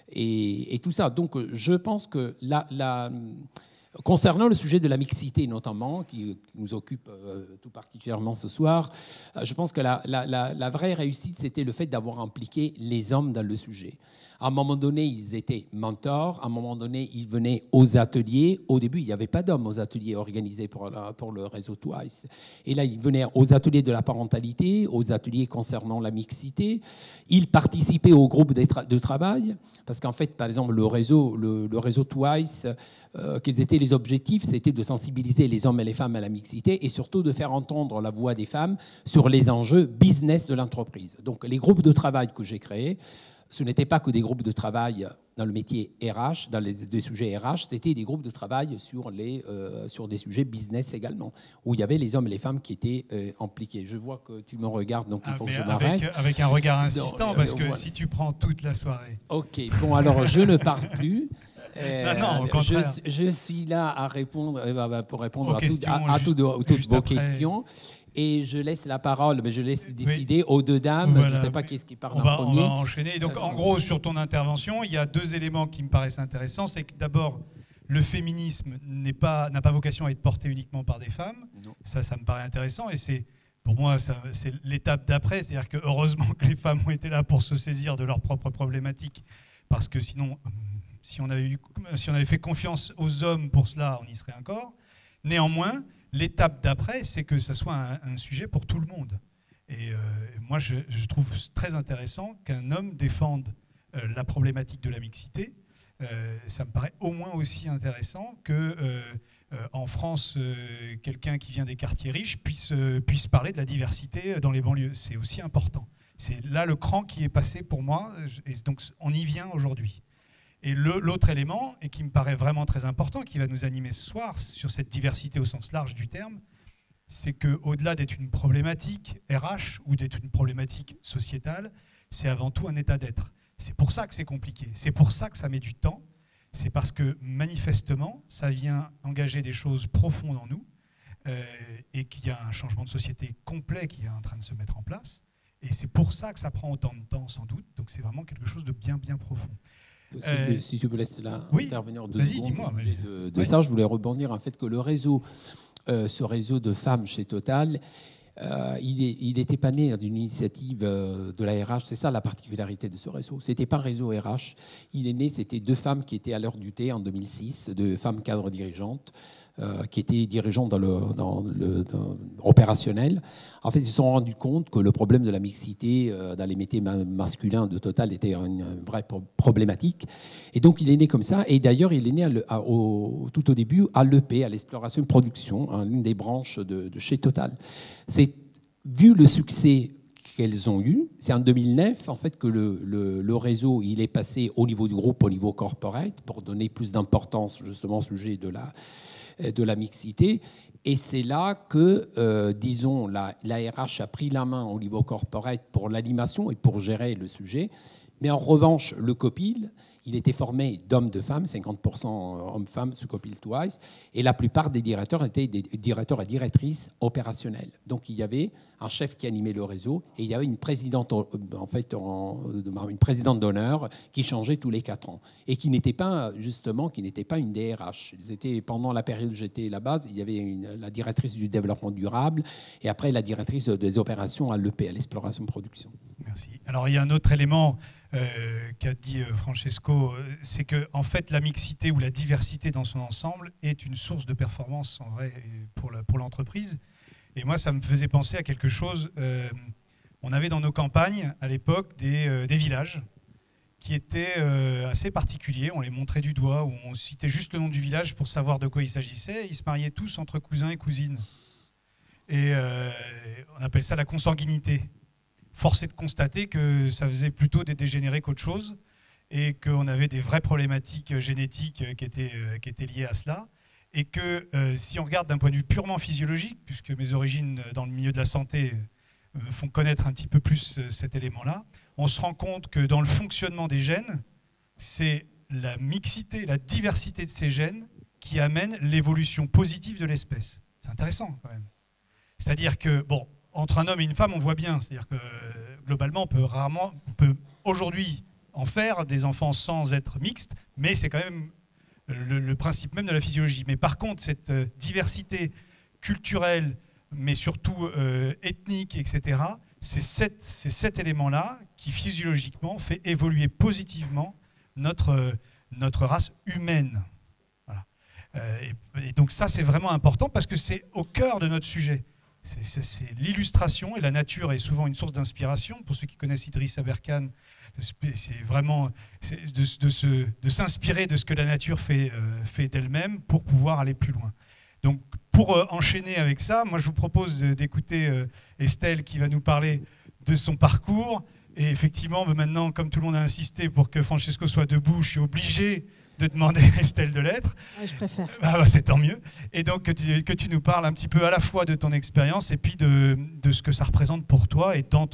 et tout ça. Donc, je pense que concernant le sujet de la mixité, notamment, qui nous occupe tout particulièrement ce soir, je pense que la vraie réussite, c'était le fait d'avoir impliqué les hommes dans le sujet. À un moment donné, ils étaient mentors. À un moment donné, ils venaient aux ateliers. Au début, il n'y avait pas d'hommes aux ateliers organisés pour le réseau Twice. Et là, ils venaient aux ateliers de la parentalité, aux ateliers concernant la mixité. Ils participaient au groupe de travail, parce qu'en fait, par exemple, le réseau Twice, quels étaient les objectifs? C'était de sensibiliser les hommes et les femmes à la mixité et surtout de faire entendre la voix des femmes sur les enjeux business de l'entreprise. Donc, les groupes de travail que j'ai créés, ce n'étaient pas que des groupes de travail dans le métier RH, dans des sujets RH, c'était des groupes de travail sur des sujets business également, où il y avait les hommes et les femmes qui étaient impliqués. Je vois que tu me regardes, donc il faut que je m'arrête. Avec un regard insistant, parce que voilà. Si tu prends toute la soirée... Ok, bon, alors je ne parle plus. Non, au contraire. Je suis là pour répondre à toutes vos questions. Et je laisse la parole, mais je laisse décider aux 2 dames. Voilà. Je ne sais pas qui est-ce qui parle en premier. On va enchaîner. Donc, en gros, sur ton intervention, il y a 2 éléments qui me paraissent intéressants. C'est que d'abord, le féminisme n'a pas vocation à être porté uniquement par des femmes. Non. Ça me paraît intéressant. Et pour moi, c'est l'étape d'après. C'est-à-dire que heureusement que les femmes ont été là pour se saisir de leurs propres problématiques. Parce que sinon, si on avait fait confiance aux hommes pour cela, on y serait encore. Néanmoins, l'étape d'après, c'est que ce soit un sujet pour tout le monde. Et moi, je trouve très intéressant qu'un homme défende la problématique de la mixité. Ça me paraît au moins aussi intéressant qu'en France, quelqu'un qui vient des quartiers riches puisse parler de la diversité dans les banlieues. C'est aussi important. C'est là le cran qui est passé pour moi. Et donc, on y vient aujourd'hui. Et l'autre élément, et qui me paraît vraiment très important, qui va nous animer ce soir sur cette diversité au sens large du terme, c'est qu'au-delà d'être une problématique RH ou d'être une problématique sociétale, c'est avant tout un état d'être. C'est pour ça que c'est compliqué, c'est pour ça que ça met du temps, c'est parce que manifestement, ça vient engager des choses profondes en nous et qu'il y a un changement de société complet qui est en train de se mettre en place. Et c'est pour ça que ça prend autant de temps, sans doute. Donc c'est vraiment quelque chose de bien, bien profond. Si tu me laisses là intervenir 2 secondes au sujet de ça, je voulais rebondir en fait que le réseau, ce réseau de femmes chez Total, il n'était pas né d'une initiative de la RH. C'est ça la particularité de ce réseau. C'était pas un réseau RH. Il est né, c'était 2 femmes qui étaient à l'heure du thé en 2006, 2 femmes cadres dirigeantes. Qui étaient dirigeants dans le opérationnel, en fait, ils se sont rendus compte que le problème de la mixité dans les métiers masculins de Total était une vraie problématique. Et donc, il est né comme ça. Et d'ailleurs, il est né tout au début à l'EP, à l'exploration et production, hein, l'une des branches de chez Total. C'est vu le succès qu'elles ont eu, c'est en 2009 en fait que le réseau il est passé au niveau du groupe, au niveau corporate, pour donner plus d'importance justement au sujet de la mixité. Et c'est là que, disons, la RH a pris la main au niveau corporate pour l'animation et pour gérer le sujet. Mais en revanche, le COPIL, il était formé d'hommes, de femmes, 50% hommes-femmes sous COPIL Twice, et la plupart des directeurs étaient des directeurs et directrices opérationnels. Donc il y avait un chef qui animait le réseau, et il y avait une présidente, une présidente d'honneur qui changeait tous les 4 ans, et qui n'était pas, justement, une DRH. Ils étaient, pendant la période où j'étais là-bas, il y avait la directrice du développement durable, et après la directrice des opérations à l'EP, à l'exploration-production. Merci. Alors il y a un autre élément qu'a dit Francesco, c'est que en fait la mixité ou la diversité dans son ensemble est une source de performance en vrai pour l'entreprise. Et moi ça me faisait penser à quelque chose. On avait dans nos campagnes à l'époque des villages qui étaient assez particuliers. On les montrait du doigt, où on citait juste le nom du village pour savoir de quoi il s'agissait. Ils se mariaient tous entre cousins et cousines. Et on appelle ça la consanguinité. Force est de constater que ça faisait plutôt des dégénérés qu'autre chose et qu'on avait des vraies problématiques génétiques qui étaient liées à cela. Et que si on regarde d'un point de vue purement physiologique, puisque mes origines dans le milieu de la santé me font connaître un petit peu plus cet élément-là, on se rend compte que dans le fonctionnement des gènes, c'est la mixité, la diversité de ces gènes qui amène l'évolution positive de l'espèce. C'est intéressant quand même. C'est-à-dire que, bon, entre un homme et une femme, on voit bien. C'est-à-dire que globalement, on peut aujourd'hui en faire des enfants sans être mixtes, mais c'est quand même le principe même de la physiologie. Mais par contre, cette diversité culturelle, mais surtout ethnique, etc., c'est cet élément-là qui physiologiquement fait évoluer positivement notre race humaine. Voilà. Et donc ça, c'est vraiment important parce que c'est au cœur de notre sujet. C'est l'illustration, et la nature est souvent une source d'inspiration. Pour ceux qui connaissent Idriss Aberkan, c'est vraiment de s'inspirer de ce que la nature fait d'elle-même pour pouvoir aller plus loin. Donc pour enchaîner avec ça, moi je vous propose d'écouter Estelle qui va nous parler de son parcours. Et effectivement, maintenant, comme tout le monde a insisté pour que Francesco soit debout, je suis obligé de demander à Estelle de l'être. Oui, je préfère. C'est tant mieux. Et donc que tu nous parles un petit peu à la fois de ton expérience et puis de ce que ça représente pour toi et dans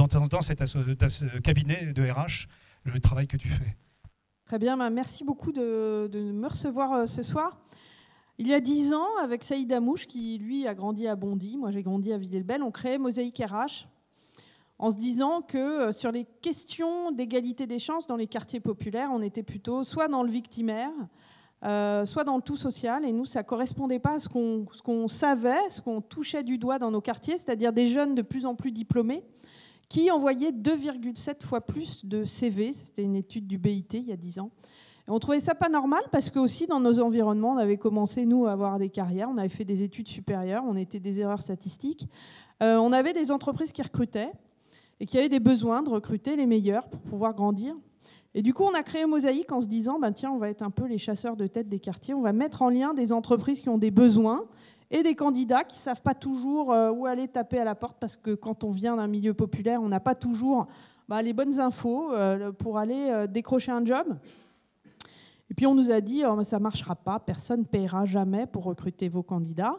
ce cabinet de RH, le travail que tu fais. Très bien, merci beaucoup de me recevoir ce soir. Il y a 10 ans, avec Saïd Amouche, qui lui a grandi à Bondy, moi j'ai grandi à Villers-le-Bel, on créait Mosaïque RH, en se disant que sur les questions d'égalité des chances dans les quartiers populaires, on était plutôt soit dans le victimaire, soit dans le tout social. Et nous, ça ne correspondait pas à ce qu'on savait, ce qu'on touchait du doigt dans nos quartiers, c'est-à-dire des jeunes de plus en plus diplômés qui envoyaient 2,7 fois plus de CV. C'était une étude du BIT il y a 10 ans. Et on trouvait ça pas normal parce que aussi dans nos environnements, on avait commencé, nous, à avoir des carrières, on avait fait des études supérieures, on était des erreurs statistiques. On avait des entreprises qui recrutaient et qui avaient des besoins de recruter les meilleurs pour pouvoir grandir. Et du coup, on a créé Mosaïque en se disant, tiens, on va être un peu les chasseurs de tête des quartiers, on va mettre en lien des entreprises qui ont des besoins et des candidats qui ne savent pas toujours où aller taper à la porte, parce que quand on vient d'un milieu populaire, on n'a pas toujours les bonnes infos pour aller décrocher un job. Et puis on nous a dit, ça ne marchera pas, personne ne paiera jamais pour recruter vos candidats.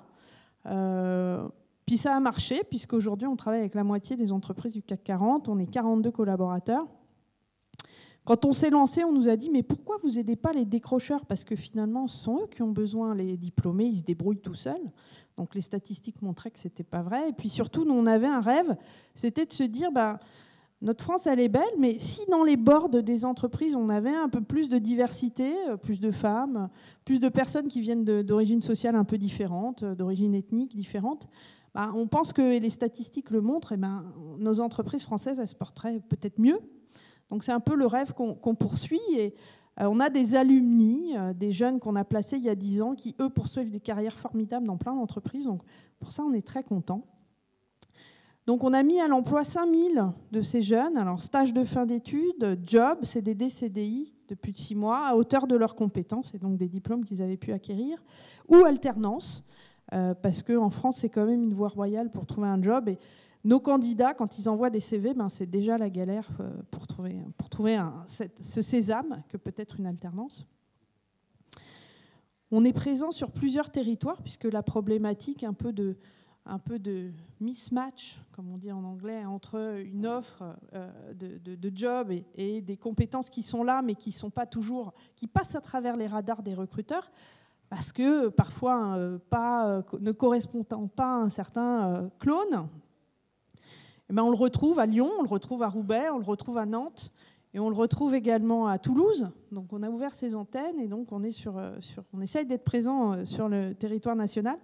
Puis ça a marché, puisqu'aujourd'hui, on travaille avec la moitié des entreprises du CAC 40. On est 42 collaborateurs. Quand on s'est lancé, on nous a dit, mais pourquoi vous n'aidez pas les décrocheurs? Parce que finalement, ce sont eux qui ont besoin, les diplômés, ils se débrouillent tout seuls. Donc les statistiques montraient que ce n'était pas vrai. Et puis surtout, nous, on avait un rêve, c'était de se dire, notre France, elle est belle, mais si dans les boards des entreprises, on avait un peu plus de diversité, plus de femmes, plus de personnes qui viennent d'origine sociale un peu différente, d'origine ethnique différente, on pense que les statistiques le montrent, et nos entreprises françaises, elles se porteraient peut-être mieux. Donc c'est un peu le rêve qu'on poursuit. Et on a des alumni, des jeunes qu'on a placés il y a 10 ans, qui, eux, poursuivent des carrières formidables dans plein d'entreprises. Donc pour ça, on est très contents. Donc on a mis à l'emploi 5000 de ces jeunes, alors stage de fin d'études, job, CDD, CDI, de plus de 6 mois, à hauteur de leurs compétences, et donc des diplômes qu'ils avaient pu acquérir, ou alternance, parce qu'en France, c'est quand même une voie royale pour trouver un job. Et nos candidats, quand ils envoient des CV, c'est déjà la galère pour trouver ce sésame que peut être une alternance. On est présent sur plusieurs territoires, puisque la problématique un peu un peu de mismatch, comme on dit en anglais, entre une offre de job et des compétences qui sont là, mais qui sont pas toujours, qui passent à travers les radars des recruteurs, parce que parfois ne correspondant pas à un certain clone. Et ben on le retrouve à Lyon, on le retrouve à Roubaix, on le retrouve à Nantes, et on le retrouve également à Toulouse. Donc on a ouvert ces antennes, et donc on essaye d'être présent sur le territoire national.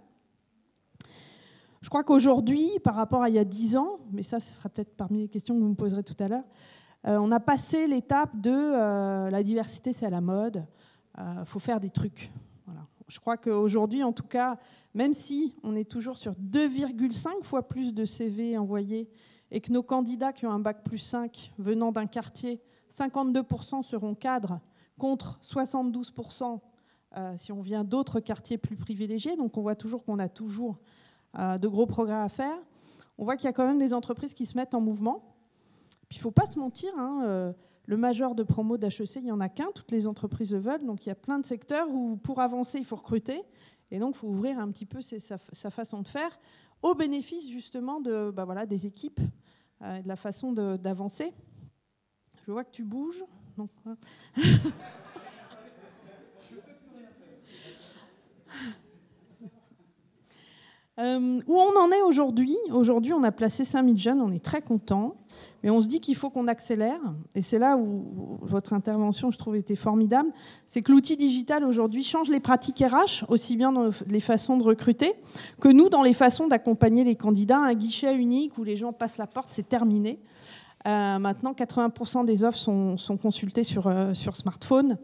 Je crois qu'aujourd'hui, par rapport à il y a 10 ans, mais ça, ce sera peut-être parmi les questions que vous me poserez tout à l'heure, on a passé l'étape de la diversité, c'est à la mode, faut faire des trucs. Voilà. Je crois qu'aujourd'hui, en tout cas, même si on est toujours sur 2,5 fois plus de CV envoyés et que nos candidats qui ont un bac plus 5 venant d'un quartier, 52% seront cadres contre 72% si on vient d'autres quartiers plus privilégiés. Donc on voit toujours qu'on a toujours de gros progrès à faire. On voit qu'il y a quand même des entreprises qui se mettent en mouvement. Puis il ne faut pas se mentir, le major de promo d'HEC, il n'y en a qu'un, toutes les entreprises le veulent. Donc il y a plein de secteurs où pour avancer, il faut recruter. Et donc il faut ouvrir un petit peu sa façon de faire au bénéfice justement des équipes et de la façon d'avancer. Je vois que tu bouges. Donc, où on en est aujourd'hui. Aujourd'hui, on a placé 5000 jeunes, on est très contents, mais on se dit qu'il faut qu'on accélère. Et c'est là où votre intervention, je trouve, était formidable. C'est que l'outil digital, aujourd'hui, change les pratiques RH, aussi bien dans les façons de recruter que nous, dans les façons d'accompagner les candidats. Un guichet unique où les gens passent la porte, c'est terminé. Maintenant, 80% des offres sont consultées sur smartphone.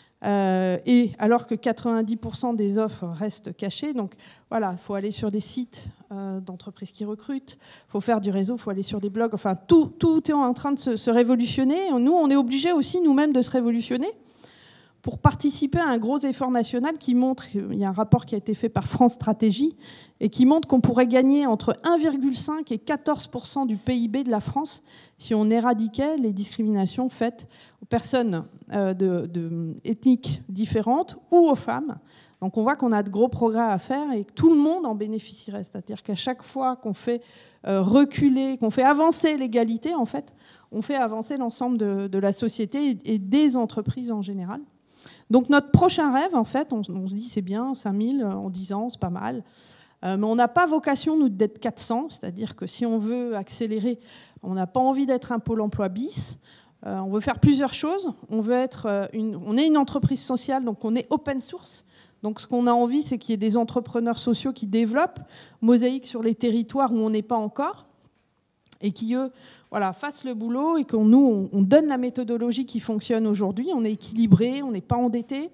Et alors que 90% des offres restent cachées. Donc voilà, il faut aller sur des sites d'entreprises qui recrutent, il faut faire du réseau, il faut aller sur des blogs. Enfin, tout est en train de se révolutionner. Nous, on est obligés aussi nous-mêmes de se révolutionner pour participer à un gros effort national qui montre, il y a un rapport qui a été fait par France Stratégie, et qui montre qu'on pourrait gagner entre 1,5 et 14% du PIB de la France si on éradiquait les discriminations faites aux personnes ethniques différentes ou aux femmes. Donc on voit qu'on a de gros progrès à faire et que tout le monde en bénéficierait. C'est-à-dire qu'à chaque fois qu'on fait reculer, qu'on fait avancer l'égalité, en fait, on fait avancer l'ensemble de la société et des entreprises en général. Donc notre prochain rêve, en fait, on se dit c'est bien, 5000 en 10 ans, c'est pas mal. Mais on n'a pas vocation, nous, d'être 400. C'est-à-dire que si on veut accélérer, on n'a pas envie d'être un pôle emploi bis. On veut faire plusieurs choses. On est une entreprise sociale, donc on est open source. Donc ce qu'on a envie, c'est qu'il y ait des entrepreneurs sociaux qui développent Mosaïque sur les territoires où on n'est pas encore et qui, eux, fassent le boulot et qu'on nous, on donne la méthodologie qui fonctionne aujourd'hui. On est équilibré, on n'est pas endetté.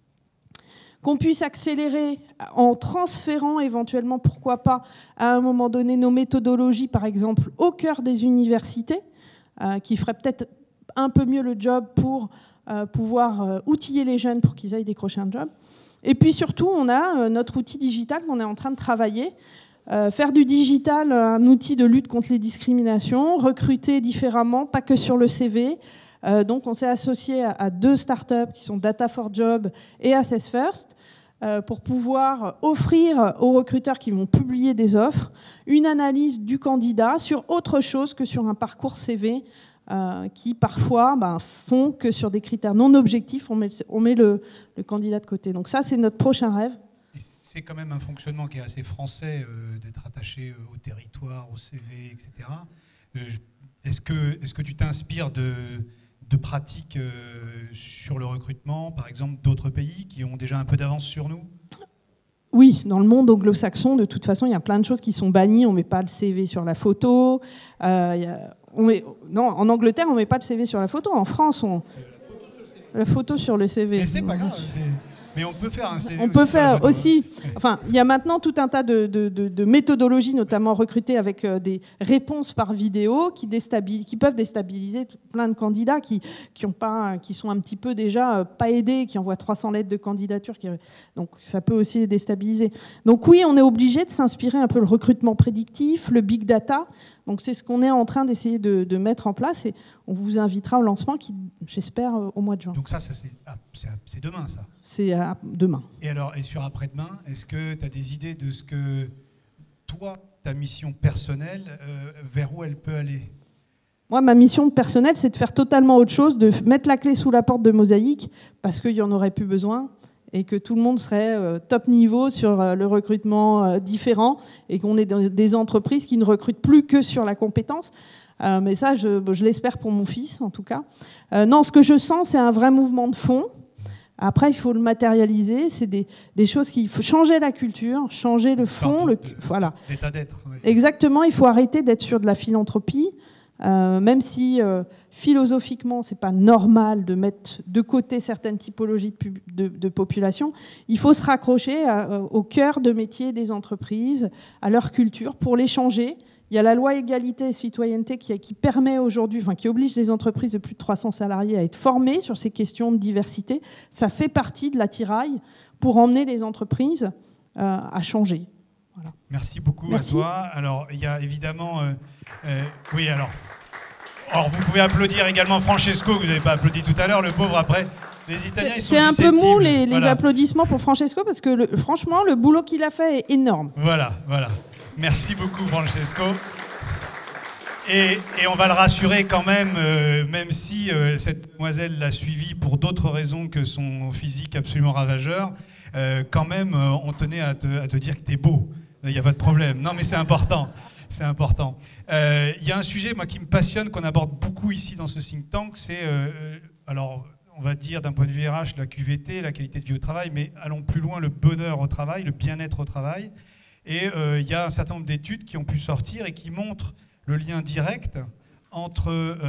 Qu'on puisse accélérer en transférant éventuellement, pourquoi pas, à un moment donné, nos méthodologies, par exemple, au cœur des universités, qui feraient peut-être un peu mieux le job pour pouvoir outiller les jeunes pour qu'ils aillent décrocher un job. Et puis surtout, on a notre outil digital qu'on est en train de travailler. Faire du digital un outil de lutte contre les discriminations, recruter différemment, pas que sur le CV. Donc on s'est associé à 2 startups qui sont Data for Job et Assess First pour pouvoir offrir aux recruteurs qui vont publier des offres une analyse du candidat sur autre chose que sur un parcours CV qui parfois font que sur des critères non objectifs, on met le candidat de côté. Donc ça, c'est notre prochain rêve. C'est quand même un fonctionnement qui est assez français, d'être attaché au territoire, au CV, etc. Est-ce que tu t'inspires de pratiques sur le recrutement, par exemple, d'autres pays qui ont déjà un peu d'avance sur nous ? Oui, dans le monde anglo-saxon, de toute façon, il y a plein de choses qui sont bannies. On ne met pas le CV sur la photo. Non, en Angleterre, on ne met pas le CV sur la photo. En France, la photo sur le CV. Mais c'est pas grave. Mais on peut faire un CV. On peut faire aussi. Enfin, il y a maintenant tout un tas de méthodologies, notamment recrutées avec des réponses par vidéo qui peuvent déstabiliser plein de candidats qui sont un petit peu déjà pas aidés, qui envoient 300 lettres de candidature. Donc ça peut aussi les déstabiliser. Donc oui, on est obligé de s'inspirer un peu le recrutement prédictif, le big data. Donc c'est ce qu'on est en train d'essayer de mettre en place et on vous invitera au lancement qui, j'espère, au mois de juin. Donc ça c'est demain, ça ? C'est demain. Et sur après-demain, est-ce que tu as des idées de ce que toi, ta mission personnelle, vers où elle peut aller? Moi, ma mission personnelle, c'est de faire totalement autre chose, de mettre la clé sous la porte de Mosaïque, parce qu'il n'y en aurait plus besoin, et que tout le monde serait top niveau sur le recrutement différent, et qu'on ait des entreprises qui ne recrutent plus que sur la compétence. Mais ça, je l'espère pour mon fils, en tout cas. Non, ce que je sens, c'est un vrai mouvement de fond. Après, il faut le matérialiser. C'est des choses qu'il faut changer la culture, changer le fond. Voilà. L'état d'être. Oui. Exactement, il faut arrêter d'être sur de la philanthropie. Même si philosophiquement c'est pas normal de mettre de côté certaines typologies de population, il faut se raccrocher au cœur de métier des entreprises, à leur culture pour les changer. Il y a la loi égalité et citoyenneté qui permet aujourd'hui, qui oblige les entreprises de plus de 300 salariés à être formées sur ces questions de diversité. Ça fait partie de l'attirail pour emmener les entreprises à changer. Voilà. Merci beaucoup à toi. Alors, il y a évidemment... oui, alors, vous pouvez applaudir également Francesco, que vous n'avez pas applaudi tout à l'heure, le pauvre, après. Les Italiens, c'est un peu mou, les applaudissements pour Francesco, parce que franchement, le boulot qu'il a fait est énorme. Voilà. Merci beaucoup, Francesco. Et on va le rassurer quand même, même si cette demoiselle l'a suivi pour d'autres raisons que son physique absolument ravageur, quand même, on tenait à te dire que tu es beau. Il n'y a pas de problème. Non, mais c'est important. C'est important. Il y a un sujet, moi, qui me passionne, qu'on aborde beaucoup ici dans ce think tank, c'est, alors, on va dire d'un point de vue RH, la QVT, la qualité de vie au travail, mais allons plus loin, le bonheur au travail, le bien-être au travail. Et il y a un certain nombre d'études qui ont pu sortir et qui montrent le lien direct entre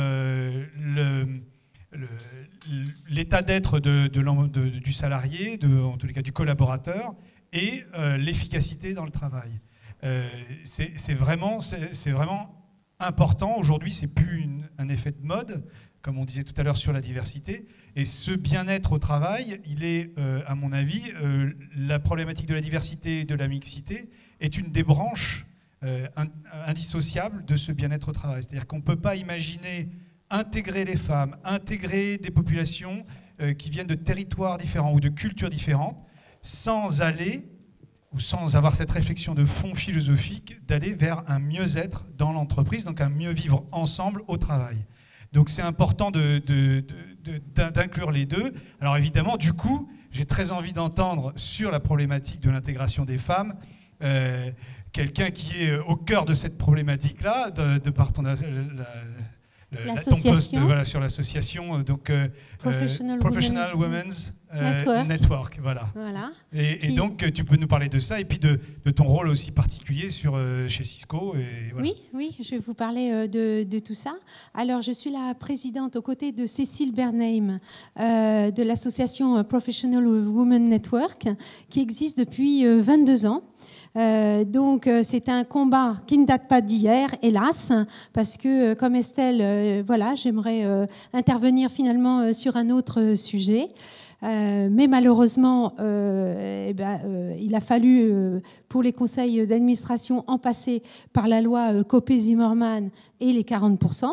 l'état d'être du salarié, en tous les cas du collaborateur, et l'efficacité dans le travail. C'est vraiment important. Aujourd'hui, c'est plus un effet de mode, comme on disait tout à l'heure sur la diversité. Et ce bien-être au travail, il est, à mon avis, la problématique de la diversité et de la mixité est une des branches indissociables de ce bien-être au travail. C'est-à-dire qu'on ne peut pas imaginer intégrer les femmes, intégrer des populations qui viennent de territoires différents ou de cultures différentes, sans aller, ou sans avoir cette réflexion de fond philosophique, d'aller vers un mieux-être dans l'entreprise, donc un mieux vivre ensemble au travail. Donc c'est important d'inclure les deux. Alors évidemment, du coup, j'ai très envie d'entendre sur la problématique de l'intégration des femmes, quelqu'un qui est au cœur de cette problématique-là, de par ton l'association. Voilà, sur l'association Professional Women's Network. Voilà. Et donc, tu peux nous parler de ça et puis de ton rôle aussi particulier chez Cisco. Et voilà. Oui, je vais vous parler de tout ça. Alors, je suis la présidente aux côtés de Cécile Bernheim de l'association Professional Women Network qui existe depuis 22 ans. Donc c'est un combat qui ne date pas d'hier, hélas, parce que comme Estelle, j'aimerais intervenir finalement sur un autre sujet. Mais malheureusement, il a fallu, pour les conseils d'administration, en passer par la loi Copé-Zimmermann et les 40%.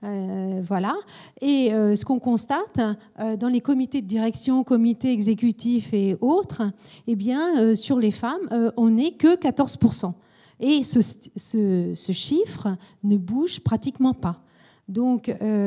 Et ce qu'on constate dans les comités de direction, comités exécutifs et autres, sur les femmes, on n'est que 14%. Et ce chiffre ne bouge pratiquement pas. Donc,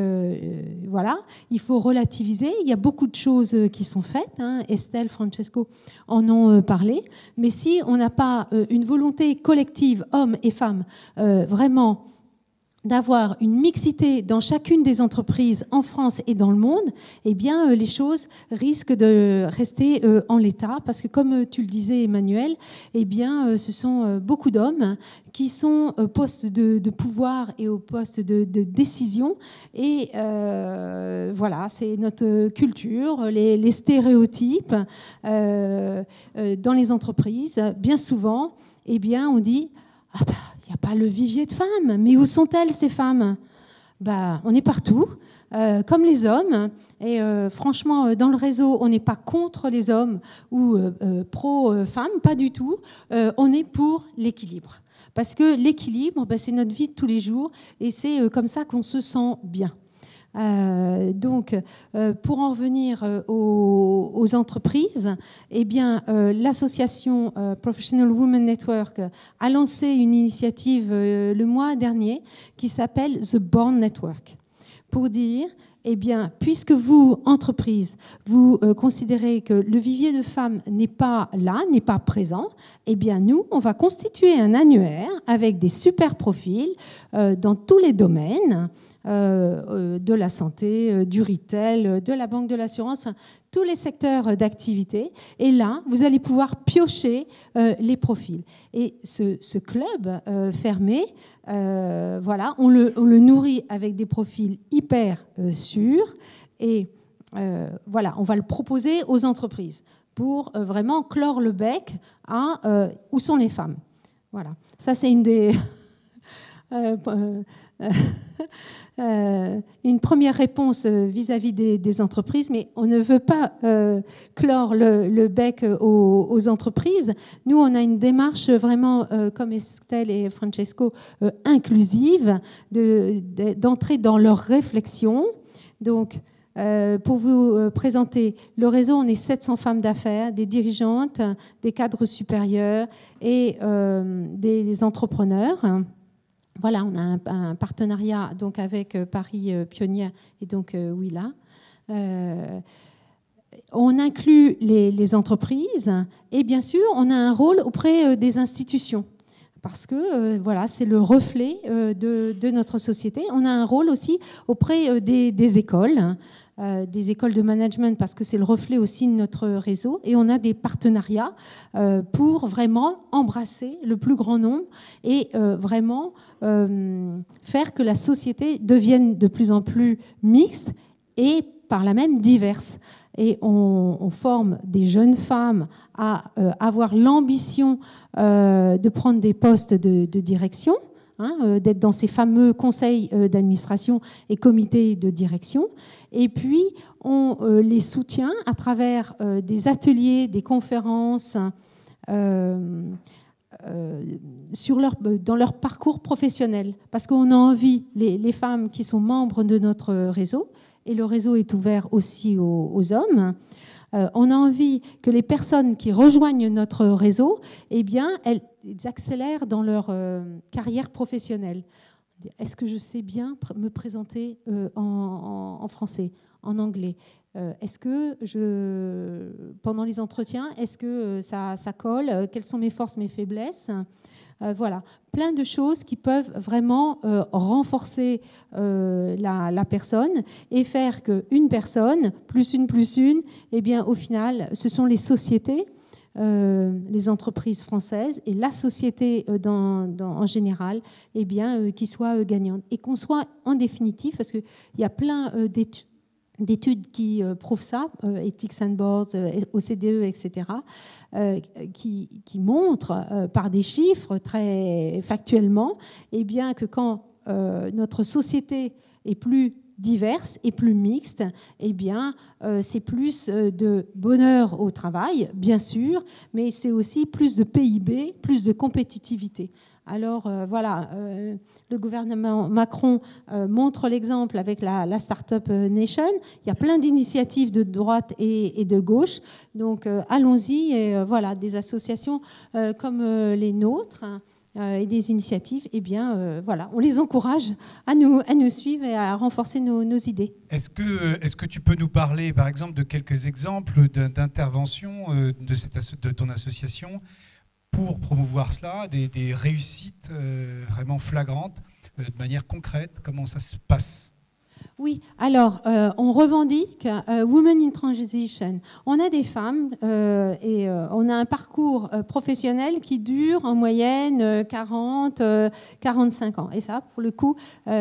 il faut relativiser. Il y a beaucoup de choses qui sont faites. Estelle, Francesco en ont parlé. Mais si on n'a pas une volonté collective, hommes et femmes, vraiment d'avoir une mixité dans chacune des entreprises en France et dans le monde, les choses risquent de rester en l'état. Parce que, comme tu le disais, Emmanuel, ce sont beaucoup d'hommes qui sont au poste de pouvoir et au poste de décision. Et c'est notre culture, les stéréotypes dans les entreprises. Bien souvent, on dit « Ah bah, il n'y a pas le vivier de femmes. Mais où sont-elles, ces femmes ?» On est partout, comme les hommes. Et franchement, dans le réseau, on n'est pas contre les hommes ou pro-femmes, pas du tout. On est pour l'équilibre. Parce que l'équilibre, c'est notre vie de tous les jours. Et c'est comme ça qu'on se sent bien. Donc, pour en revenir aux entreprises, eh bien, l'association Professional Women Network a lancé une initiative le mois dernier qui s'appelle The Born Network, pour dire, eh bien, puisque vous, entreprise, vous considérez que le vivier de femmes n'est pas là, n'est pas présent, eh bien, nous, on va constituer un annuaire avec des super profils dans tous les domaines, de la santé, du retail, de la banque de l'assurance, enfin, tous les secteurs d'activité. Et là, vous allez pouvoir piocher les profils. Et ce club fermé, voilà, on le nourrit avec des profils hyper sûrs. Et voilà, on va le proposer aux entreprises pour vraiment clore le bec à où sont les femmes. Voilà, ça c'est une des... une première réponse vis-à-vis des entreprises, mais on ne veut pas clore le bec aux entreprises. Nous, on a une démarche vraiment, comme Estelle et Francesco, inclusive, d'entrer dans leur réflexion. Donc, pour vous présenter le réseau, on est 700 femmes d'affaires, des dirigeantes, des cadres supérieurs et des entrepreneurs. Voilà, on a un partenariat donc avec Paris Pionnière et donc Willa. On inclut les entreprises et bien sûr, on a un rôle auprès des institutions parce que voilà, c'est le reflet de notre société. On a un rôle aussi auprès des écoles de management parce que c'est le reflet aussi de notre réseau et on a des partenariats pour vraiment embrasser le plus grand nombre et vraiment faire que la société devienne de plus en plus mixte et par là même diverse. Et on forme des jeunes femmes à avoir l'ambition de prendre des postes de direction, d'être dans ces fameux conseils d'administration et comités de direction. Et puis, on les soutient à travers des ateliers, des conférences dans leur parcours professionnel. Parce qu'on a envie, les femmes qui sont membres de notre réseau, et le réseau est ouvert aussi aux hommes, on a envie que les personnes qui rejoignent notre réseau, eh bien, elles accélèrent dans leur carrière professionnelle. Est-ce que je sais bien me présenter en français, en anglais ? Est-ce que pendant les entretiens, est-ce que ça colle ? Quelles sont mes forces, mes faiblesses ? Voilà, plein de choses qui peuvent vraiment renforcer la personne et faire qu'une personne, plus une, eh bien, au final, ce sont les sociétés, les entreprises françaises et la société en général, eh bien, qui soient gagnantes. Et qu'on soit en définitive, parce qu'il y a plein d'études qui prouvent ça, Ethics and Boards, OCDE, etc., qui montrent par des chiffres très factuellement, eh bien, que quand notre société est plus diverse et plus mixte, eh bien, c'est plus de bonheur au travail, bien sûr, mais c'est aussi plus de PIB, plus de compétitivité. Alors voilà, le gouvernement Macron montre l'exemple avec la Startup Nation. Il y a plein d'initiatives de droite et de gauche. Donc allons-y. Et voilà, des associations comme les nôtres et des initiatives, eh bien voilà, on les encourage à nous suivre et à renforcer nos idées. Est-ce que tu peux nous parler, par exemple, de quelques exemples d'interventions de ton association pour promouvoir cela, des réussites vraiment flagrantes, de manière concrète, comment ça se passe ? Oui, alors on revendique Women in Transition. On a des femmes et on a un parcours professionnel qui dure en moyenne 40-45 ans. Et ça, pour le coup,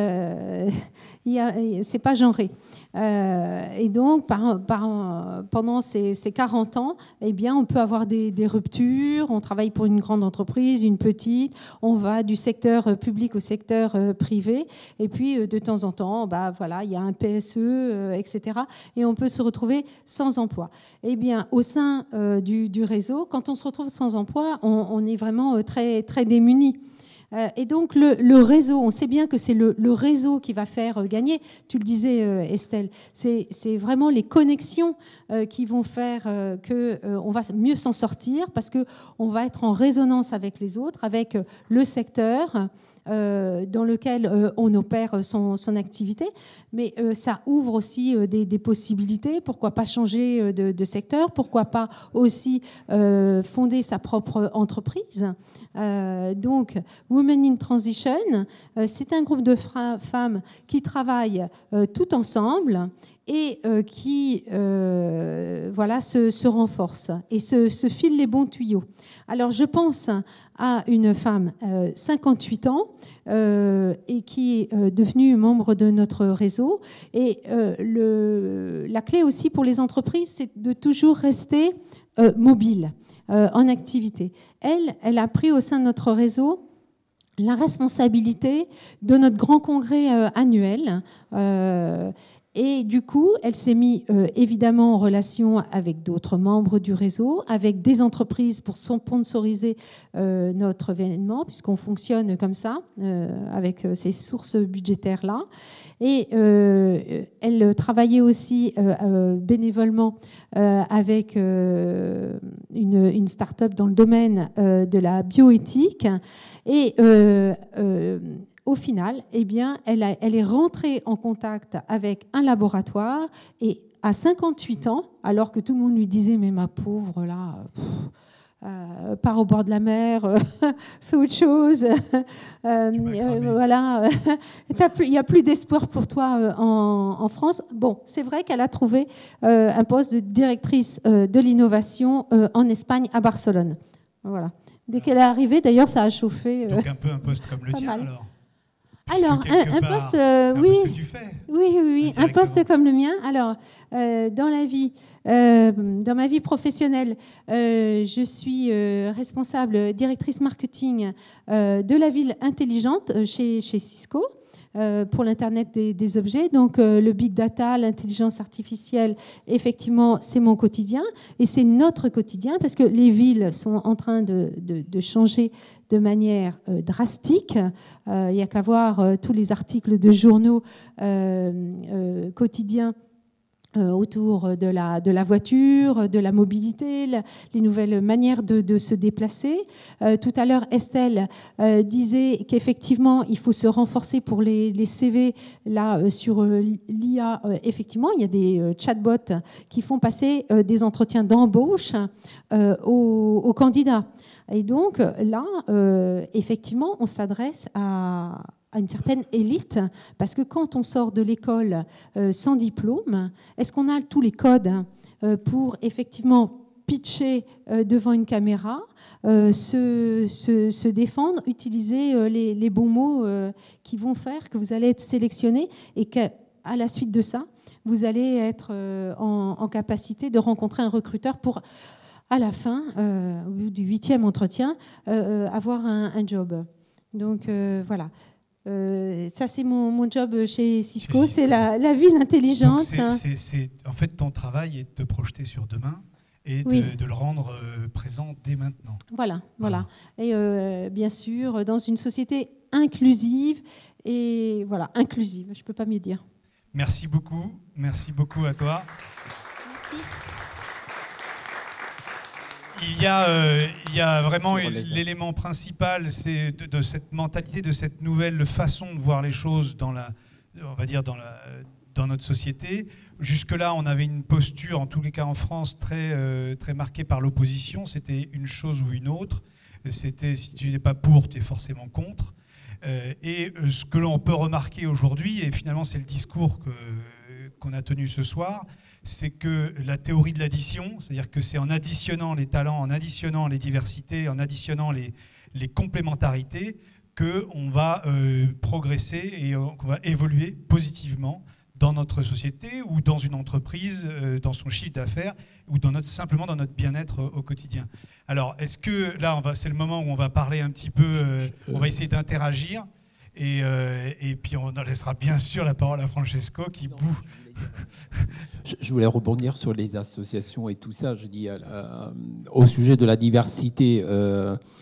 c'est pas genré. Et donc, pendant ces 40 ans, eh bien, on peut avoir des ruptures. On travaille pour une grande entreprise, une petite. On va du secteur public au secteur privé. Et puis, de temps en temps, voilà, il y a un PSE, etc. Et on peut se retrouver sans emploi. Eh bien, au sein du réseau, quand on se retrouve sans emploi, on est vraiment très, très démunis. Et donc le réseau, on sait bien que c'est le réseau qui va faire gagner. Tu le disais, Estelle, c'est vraiment les connexions qui vont faire qu'on va mieux s'en sortir parce qu'on va être en résonance avec les autres, avec le secteur dans lequel on opère son activité. Mais ça ouvre aussi des possibilités. Pourquoi pas changer de secteur? Pourquoi pas aussi fonder sa propre entreprise? Donc, Women in Transition, c'est un groupe de femmes qui travaillent tout ensemble et qui voilà, se renforcent et se filent les bons tuyaux. Alors, je pense à une femme, 58 ans, et qui est devenue membre de notre réseau. Et la clé aussi pour les entreprises, c'est de toujours rester mobile, en activité. Elle a pris au sein de notre réseau la responsabilité de notre grand congrès annuel. Et du coup, elle s'est mise évidemment en relation avec d'autres membres du réseau, avec des entreprises pour sponsoriser notre événement, puisqu'on fonctionne comme ça, avec ces sources budgétaires-là. Et elle travaillait aussi bénévolement avec une start-up dans le domaine de la bioéthique. Et au final, eh bien, elle est rentrée en contact avec un laboratoire et à 58 ans, alors que tout le monde lui disait « mais ma pauvre, là, pars au bord de la mer, fais autre chose, voilà, il n'y a plus d'espoir pour toi en France ». Bon, c'est vrai qu'elle a trouvé un poste de directrice de l'innovation en Espagne, à Barcelone. Voilà. Dès qu'elle est arrivée, d'ailleurs, ça a chauffé. Donc un peu un poste comme le tien, alors. Alors, un poste, oui, un poste comme le mien. Alors, dans ma vie professionnelle, je suis responsable directrice marketing de la ville intelligente chez Cisco. Pour l'Internet des objets. Donc, le big data, l'intelligence artificielle, effectivement, c'est mon quotidien et c'est notre quotidien parce que les villes sont en train de changer de manière drastique. Il n'y a qu'à voir tous les articles de journaux quotidiens autour de la voiture, de la mobilité, les nouvelles manières de se déplacer. Tout à l'heure, Estelle disait qu'effectivement, il faut se renforcer pour les CV. Là, sur l'IA, effectivement, il y a des chatbots qui font passer des entretiens d'embauche aux candidats. Et donc, là, effectivement, on s'adresse à une certaine élite, parce que quand on sort de l'école sans diplôme, est-ce qu'on a tous les codes pour effectivement pitcher devant une caméra, se défendre, utiliser les bons mots qui vont faire que vous allez être sélectionné et qu'à la suite de ça, vous allez être en capacité de rencontrer un recruteur pour, à la fin, au bout du 8e entretien, avoir un job. Donc voilà. Ça, c'est mon job chez Cisco, c'est la ville intelligente. En fait, ton travail est de te projeter sur demain et de le rendre présent dès maintenant. Voilà. Et bien sûr, dans une société inclusive, et voilà, inclusive, je ne peux pas mieux dire. Merci beaucoup à toi. Merci. Il y a vraiment l'élément principal, c'est de cette mentalité, de cette nouvelle façon de voir les choses dans notre société. Jusque-là, on avait une posture, en tous les cas en France, très marquée par l'opposition. C'était une chose ou une autre. C'était si tu n'es pas pour, tu es forcément contre. Et ce que l'on peut remarquer aujourd'hui, et finalement c'est le discours qu'on a tenu ce soir, c'est que la théorie de l'addition, c'est-à-dire que c'est en additionnant les talents, en additionnant les diversités, en additionnant les complémentarités, qu'on va progresser et qu'on va évoluer positivement dans notre société ou dans une entreprise, dans son chiffre d'affaires ou simplement dans notre bien-être au quotidien. Alors, est-ce que là, c'est le moment où on va parler un petit peu, on va essayer d'interagir et puis on laissera bien sûr la parole à Francesco qui boue. Je voulais rebondir sur les associations et tout ça. Je dis au sujet de la diversité.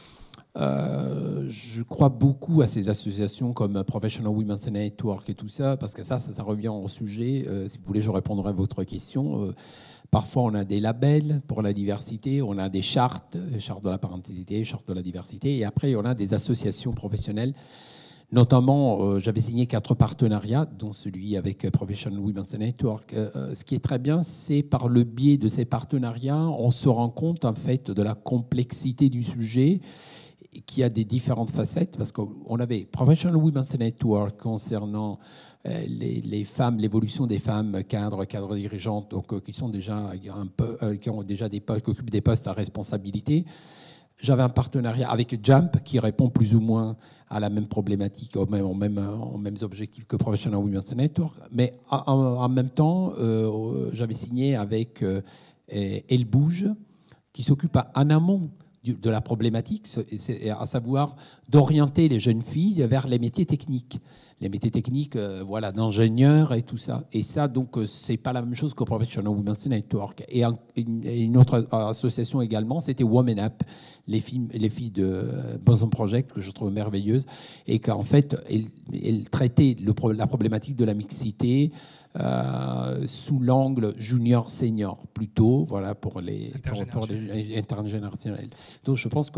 Je crois beaucoup à ces associations comme Professional Women's Network et tout ça, parce que ça revient au sujet. Si vous voulez, je répondrai à votre question. Parfois, on a des labels pour la diversité, on a des chartes de la parentalité, chartes de la diversité, et après, on a des associations professionnelles. Notamment, j'avais signé 4 partenariats, dont celui avec Professional Women's Network. Ce qui est très bien, c'est par le biais de ces partenariats, on se rend compte en fait de la complexité du sujet, qui a des différentes facettes, parce qu'on avait Professional Women's Network concernant les femmes, l'évolution des femmes cadres dirigeantes, donc qui sont déjà qui ont déjà qui occupent des postes à responsabilité. J'avais un partenariat avec Jump qui répond plus ou moins à la même problématique, aux mêmes objectifs que Professional Women's Network. Mais en même temps, j'avais signé avec Elle Bouge, qui s'occupe en amont de la problématique, à savoir d'orienter les jeunes filles vers les métiers techniques. Les métiers techniques, voilà, d'ingénieurs et tout ça. Et ça, donc, c'est pas la même chose que Professional Women's Network. Et une autre association également, c'était Women Up, les filles de Boson Project, que je trouve merveilleuses, et qu'en fait, elles traitaient la problématique de la mixité sous l'angle junior-senior, plutôt, voilà, pour les intergénérationnels. Donc, je pense que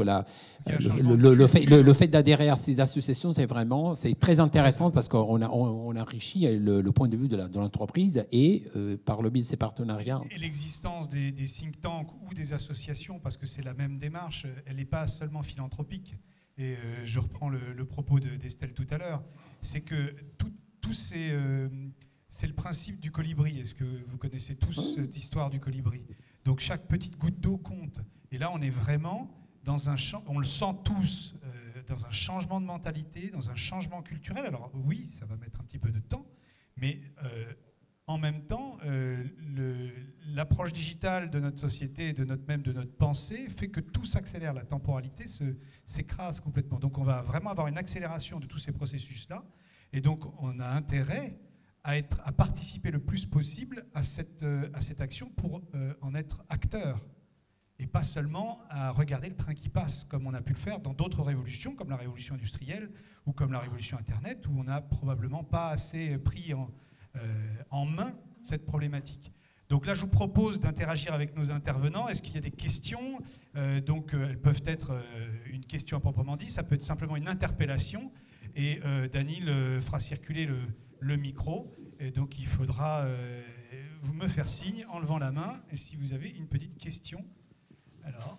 le fait d'adhérer à ces associations, c'est très intéressant parce qu'on enrichit le point de vue de l'entreprise et par le biais de ces partenariats. Et l'existence des think tanks ou des associations, parce que c'est la même démarche, elle n'est pas seulement philanthropique. Et je reprends le propos d'Estelle tout à l'heure, c'est que tous ces... c'est le principe du colibri. Est-ce que vous connaissez tous cette histoire du colibri? Donc chaque petite goutte d'eau compte. Et là, on est vraiment dans un on le sent tous, dans un changement de mentalité, dans un changement culturel. Alors oui, ça va mettre un petit peu de temps, mais en même temps, l'approche digitale de notre société, de notre pensée, fait que tout s'accélère. La temporalité s'écrase complètement. Donc on va vraiment avoir une accélération de tous ces processus-là. Et donc on a intérêt à participer le plus possible à cette action pour en être acteur. Et pas seulement à regarder le train qui passe, comme on a pu le faire dans d'autres révolutions, comme la révolution industrielle ou comme la révolution Internet, où on n'a probablement pas assez pris en main cette problématique. Donc là, je vous propose d'interagir avec nos intervenants. Est-ce qu'il y a des questions? Donc, elles peuvent être une question à proprement dit, ça peut être simplement une interpellation. Et Daniel fera circuler le micro. Et donc, il faudra vous me faire signe en levant la main. Et si vous avez une petite question, alors,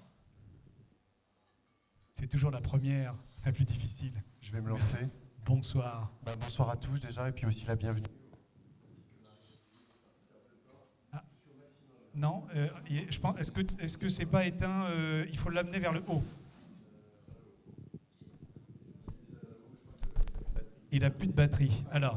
c'est toujours la première, la plus difficile. Je vais me lancer. Bonsoir. Bonsoir à tous déjà, et puis aussi la bienvenue. Ah. Non, je pense. Est-ce que c'est pas éteint? Il faut l'amener vers le haut. Il n'a plus de batterie. Alors.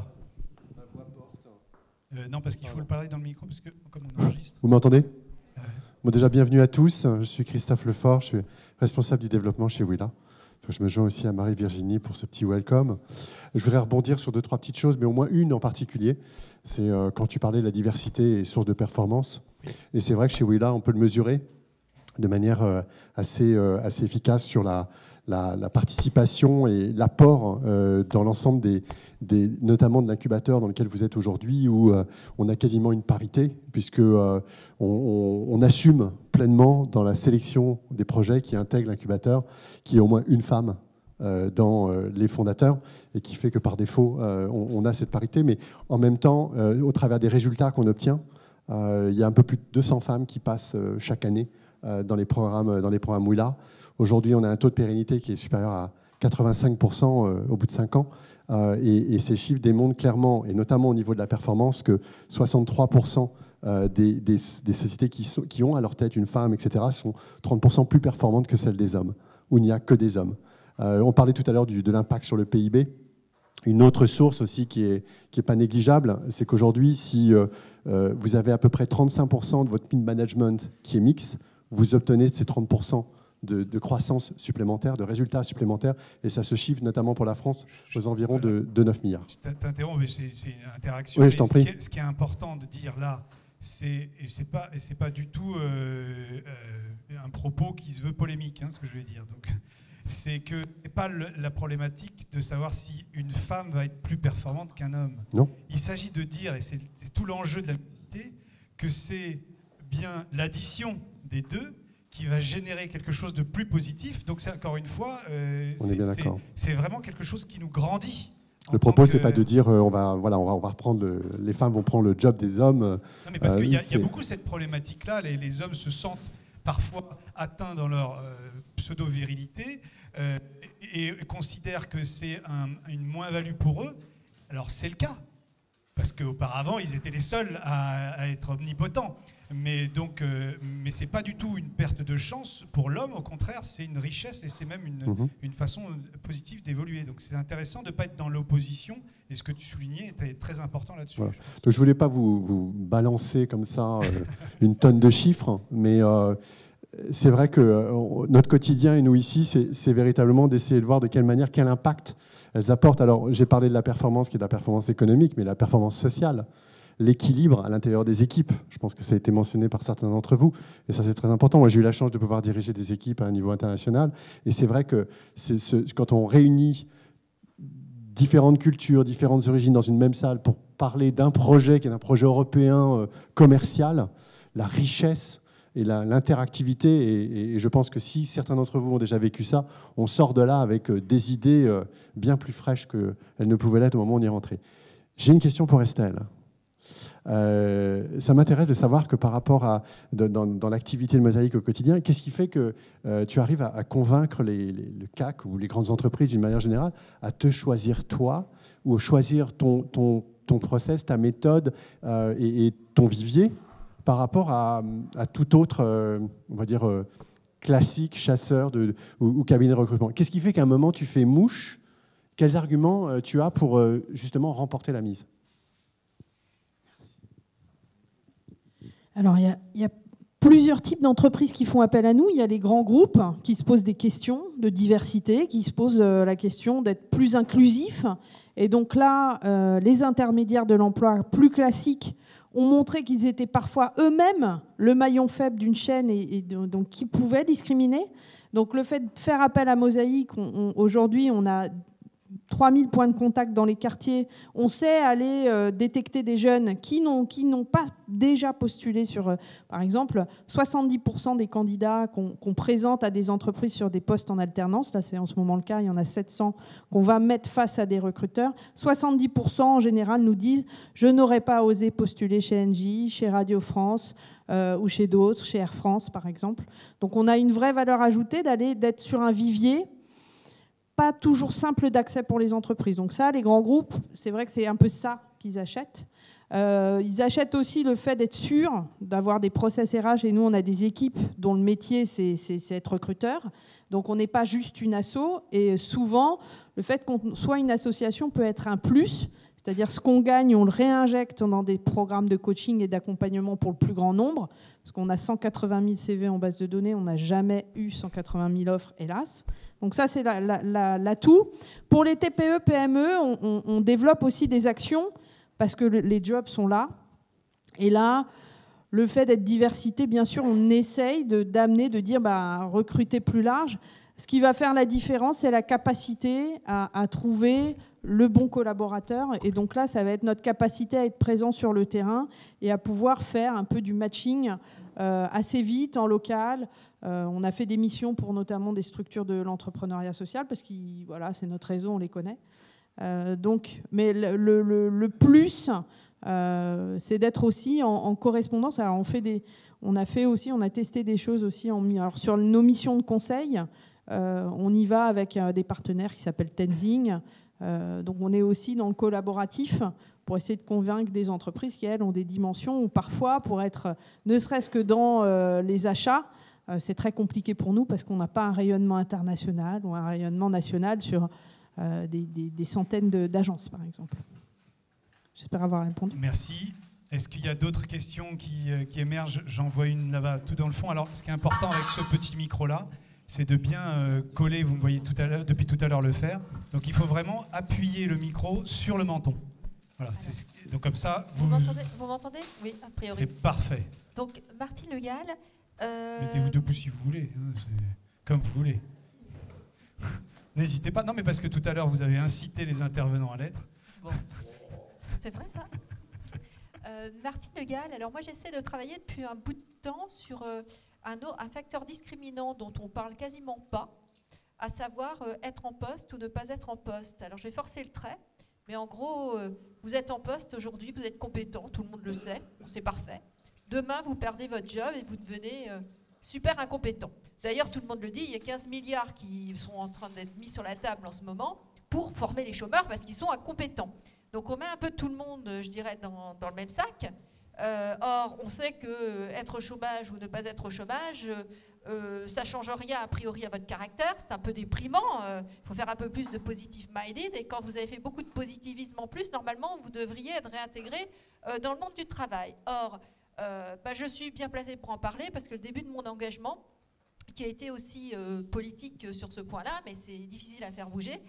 Non, parce qu'il faut le parler dans le micro, parce que comme on enregistre. Vous m'entendez? Bon, déjà, bienvenue à tous. Je suis Christophe Lefort, je suis responsable du développement chez Willa. Je me joins aussi à Marie-Virginie pour ce petit welcome. Je voudrais rebondir sur 2-3 petites choses, mais au moins une en particulier. C'est quand tu parlais de la diversité et source de performance. Et c'est vrai que chez Willa, on peut le mesurer de manière assez efficace sur la participation et l'apport dans l'ensemble notamment de l'incubateur dans lequel vous êtes aujourd'hui, où on a quasiment une parité, puisque on assume pleinement dans la sélection des projets qui intègrent l'incubateur, qu'il y ait au moins une femme dans les fondateurs, et qui fait que par défaut, on a cette parité. Mais en même temps, au travers des résultats qu'on obtient, il y a un peu plus de 200 femmes qui passent chaque année dans les programmes Willa. Aujourd'hui, on a un taux de pérennité qui est supérieur à 85% au bout de 5 ans. Et ces chiffres démontrent clairement, et notamment au niveau de la performance, que 63% des sociétés qui ont à leur tête une femme, etc., sont 30% plus performantes que celles des hommes, où il n'y a que des hommes. On parlait tout à l'heure de l'impact sur le PIB. Une autre source aussi qui est pas négligeable, c'est qu'aujourd'hui, si vous avez à peu près 35% de votre mid-management qui est mixte, vous obtenez ces 30% de croissance supplémentaire, de résultats supplémentaires, et ça se chiffre notamment pour la France aux environs de 9 milliards. Je t'interromps, mais c'est une interaction. Oui, je t'en prie. Ce qui est important de dire là, et c'est pas du tout un propos qui se veut polémique, hein, ce que je vais dire. Donc, c'est que c'est pas la problématique de savoir si une femme va être plus performante qu'un homme. Non. Il s'agit de dire, et c'est tout l'enjeu de la mixité, que c'est bien l'addition des deux qui va générer quelque chose de plus positif. Donc c'est encore une fois, c'est vraiment quelque chose qui nous grandit. Le propos, c'est pas de dire on va reprendre les femmes vont prendre le job des hommes. Non, mais parce qu'il y a beaucoup cette problématique-là. Les hommes se sentent parfois atteints dans leur pseudo-virilité et considèrent que c'est une moins-value pour eux. Alors c'est le cas, parce qu'auparavant, ils étaient les seuls à être omnipotents. Mais c'est pas du tout une perte de chance pour l'homme, au contraire, c'est une richesse et c'est même une façon positive d'évoluer. Donc c'est intéressant de ne pas être dans l'opposition, et ce que tu soulignais était très important là-dessus. Voilà. Donc je voulais pas vous balancer comme ça une tonne de chiffres, mais c'est vrai que notre quotidien et nous ici, c'est véritablement d'essayer de voir de quelle manière, quel impact elles apportent. Alors j'ai parlé de la performance qui est de la performance économique, mais la performance sociale. L'équilibre à l'intérieur des équipes. Je pense que ça a été mentionné par certains d'entre vous, et ça c'est très important. Moi j'ai eu la chance de pouvoir diriger des équipes à un niveau international, et c'est vrai que quand on réunit différentes cultures, différentes origines dans une même salle pour parler d'un projet qui est un projet européen commercial, la richesse et l'interactivité, et je pense que si certains d'entre vous ont déjà vécu ça, on sort de là avec des idées bien plus fraîches qu'elles ne pouvaient l'être au moment où on y rentrait. J'ai une question pour Estelle. Ça m'intéresse de savoir que par rapport dans l'activité de Mosaïque au quotidien, qu'est-ce qui fait que tu arrives à convaincre le CAC ou les grandes entreprises d'une manière générale à te choisir toi, ou à choisir ton process, ta méthode et ton vivier par rapport à tout autre, on va dire, classique, chasseur ou cabinet de recrutement. Qu'est-ce qui fait qu'à un moment tu fais mouche? Quels arguments tu as pour justement remporter la mise? Alors, il y a plusieurs types d'entreprises qui font appel à nous. Il y a les grands groupes qui se posent des questions de diversité, qui se posent la question d'être plus inclusifs. Et donc là, les intermédiaires de l'emploi plus classiques ont montré qu'ils étaient parfois eux-mêmes le maillon faible d'une chaîne et donc qui pouvaient discriminer. Donc le fait de faire appel à Mosaïque, aujourd'hui, on a 3000 points de contact dans les quartiers. On sait aller détecter des jeunes qui n'ont pas déjà postulé sur... par exemple, 70% des candidats qu'on présente à des entreprises sur des postes en alternance, là c'est en ce moment le cas, il y en a 700 qu'on va mettre face à des recruteurs. 70% en général nous disent « je n'aurais pas osé postuler chez Engie, chez Radio France ou chez d'autres, chez Air France par exemple ». Donc on a une vraie valeur ajoutée d'être sur un vivier pas toujours simple d'accès pour les entreprises. Donc ça, les grands groupes, c'est vrai que c'est un peu ça qu'ils achètent. Ils achètent aussi le fait d'être sûrs d'avoir des process RH, et nous, on a des équipes dont le métier, c'est être recruteur. Donc on n'est pas juste une asso, et souvent, le fait qu'on soit une association peut être un plus, c'est-à-dire ce qu'on gagne, on le réinjecte dans des programmes de coaching et d'accompagnement pour le plus grand nombre, parce qu'on a 180 000 CV en base de données, on n'a jamais eu 180 000 offres, hélas. Donc ça, c'est l'atout. Pour les TPE, PME, on développe aussi des actions, parce que les jobs sont là. Et là, le fait d'être diversité, bien sûr, on essaye d'amener, de dire recruter plus large. Ce qui va faire la différence, c'est la capacité à trouver le bon collaborateur. Et donc là, ça va être notre capacité à être présent sur le terrain et à pouvoir faire un peu du matching assez vite, en local. On a fait des missions pour notamment des structures de l'entrepreneuriat social, parce que voilà, c'est notre réseau, on les connaît. Mais le plus, c'est d'être aussi en correspondance. Alors on a testé des choses aussi alors sur nos missions de conseil. On y va avec des partenaires qui s'appellent Tenzing. Donc on est aussi dans le collaboratif pour essayer de convaincre des entreprises qui, elles, ont des dimensions où parfois, pour être, ne serait-ce que dans les achats, c'est très compliqué pour nous parce qu'on n'a pas un rayonnement international ou un rayonnement national sur des centaines d'agences, par exemple. J'espère avoir répondu. Merci. Est-ce qu'il y a d'autres questions qui émergent? J'en vois une là-bas, tout dans le fond. Alors, ce qui est important avec ce petit micro-là, c'est de bien coller, vous me voyez depuis tout à l'heure le faire. Donc il faut vraiment appuyer le micro sur le menton. Voilà, donc comme ça, vous m'entendez? Oui, a priori. C'est parfait. Donc Martine Le Gall... Mettez-vous debout si vous voulez, hein, comme vous voulez. N'hésitez pas. Non, mais parce que tout à l'heure, vous avez incité les intervenants à l'être. Bon. C'est vrai, ça. Martine Le Gall, alors moi, j'essaie de travailler depuis un bout de temps sur un facteur discriminant dont on parle quasiment pas, à savoir être en poste ou ne pas être en poste. Alors, je vais forcer le trait, mais en gros, vous êtes en poste aujourd'hui, vous êtes compétent, tout le monde le sait, c'est parfait. Demain, vous perdez votre job et vous devenez super incompétent. D'ailleurs, tout le monde le dit, il y a 15 milliards qui sont en train d'être mis sur la table en ce moment pour former les chômeurs parce qu'ils sont incompétents. Donc on met un peu tout le monde, je dirais, dans le même sac. Or, on sait qu'être au chômage ou ne pas être au chômage, ça ne change rien a priori à votre caractère. C'est un peu déprimant. Il faut faire un peu plus de positive minded. Et quand vous avez fait beaucoup de positivisme en plus, normalement, vous devriez être réintégré dans le monde du travail. Or, je suis bien placée pour en parler parce que le début de mon engagement, qui a été aussi politique sur ce point-là, mais c'est difficile à faire bouger,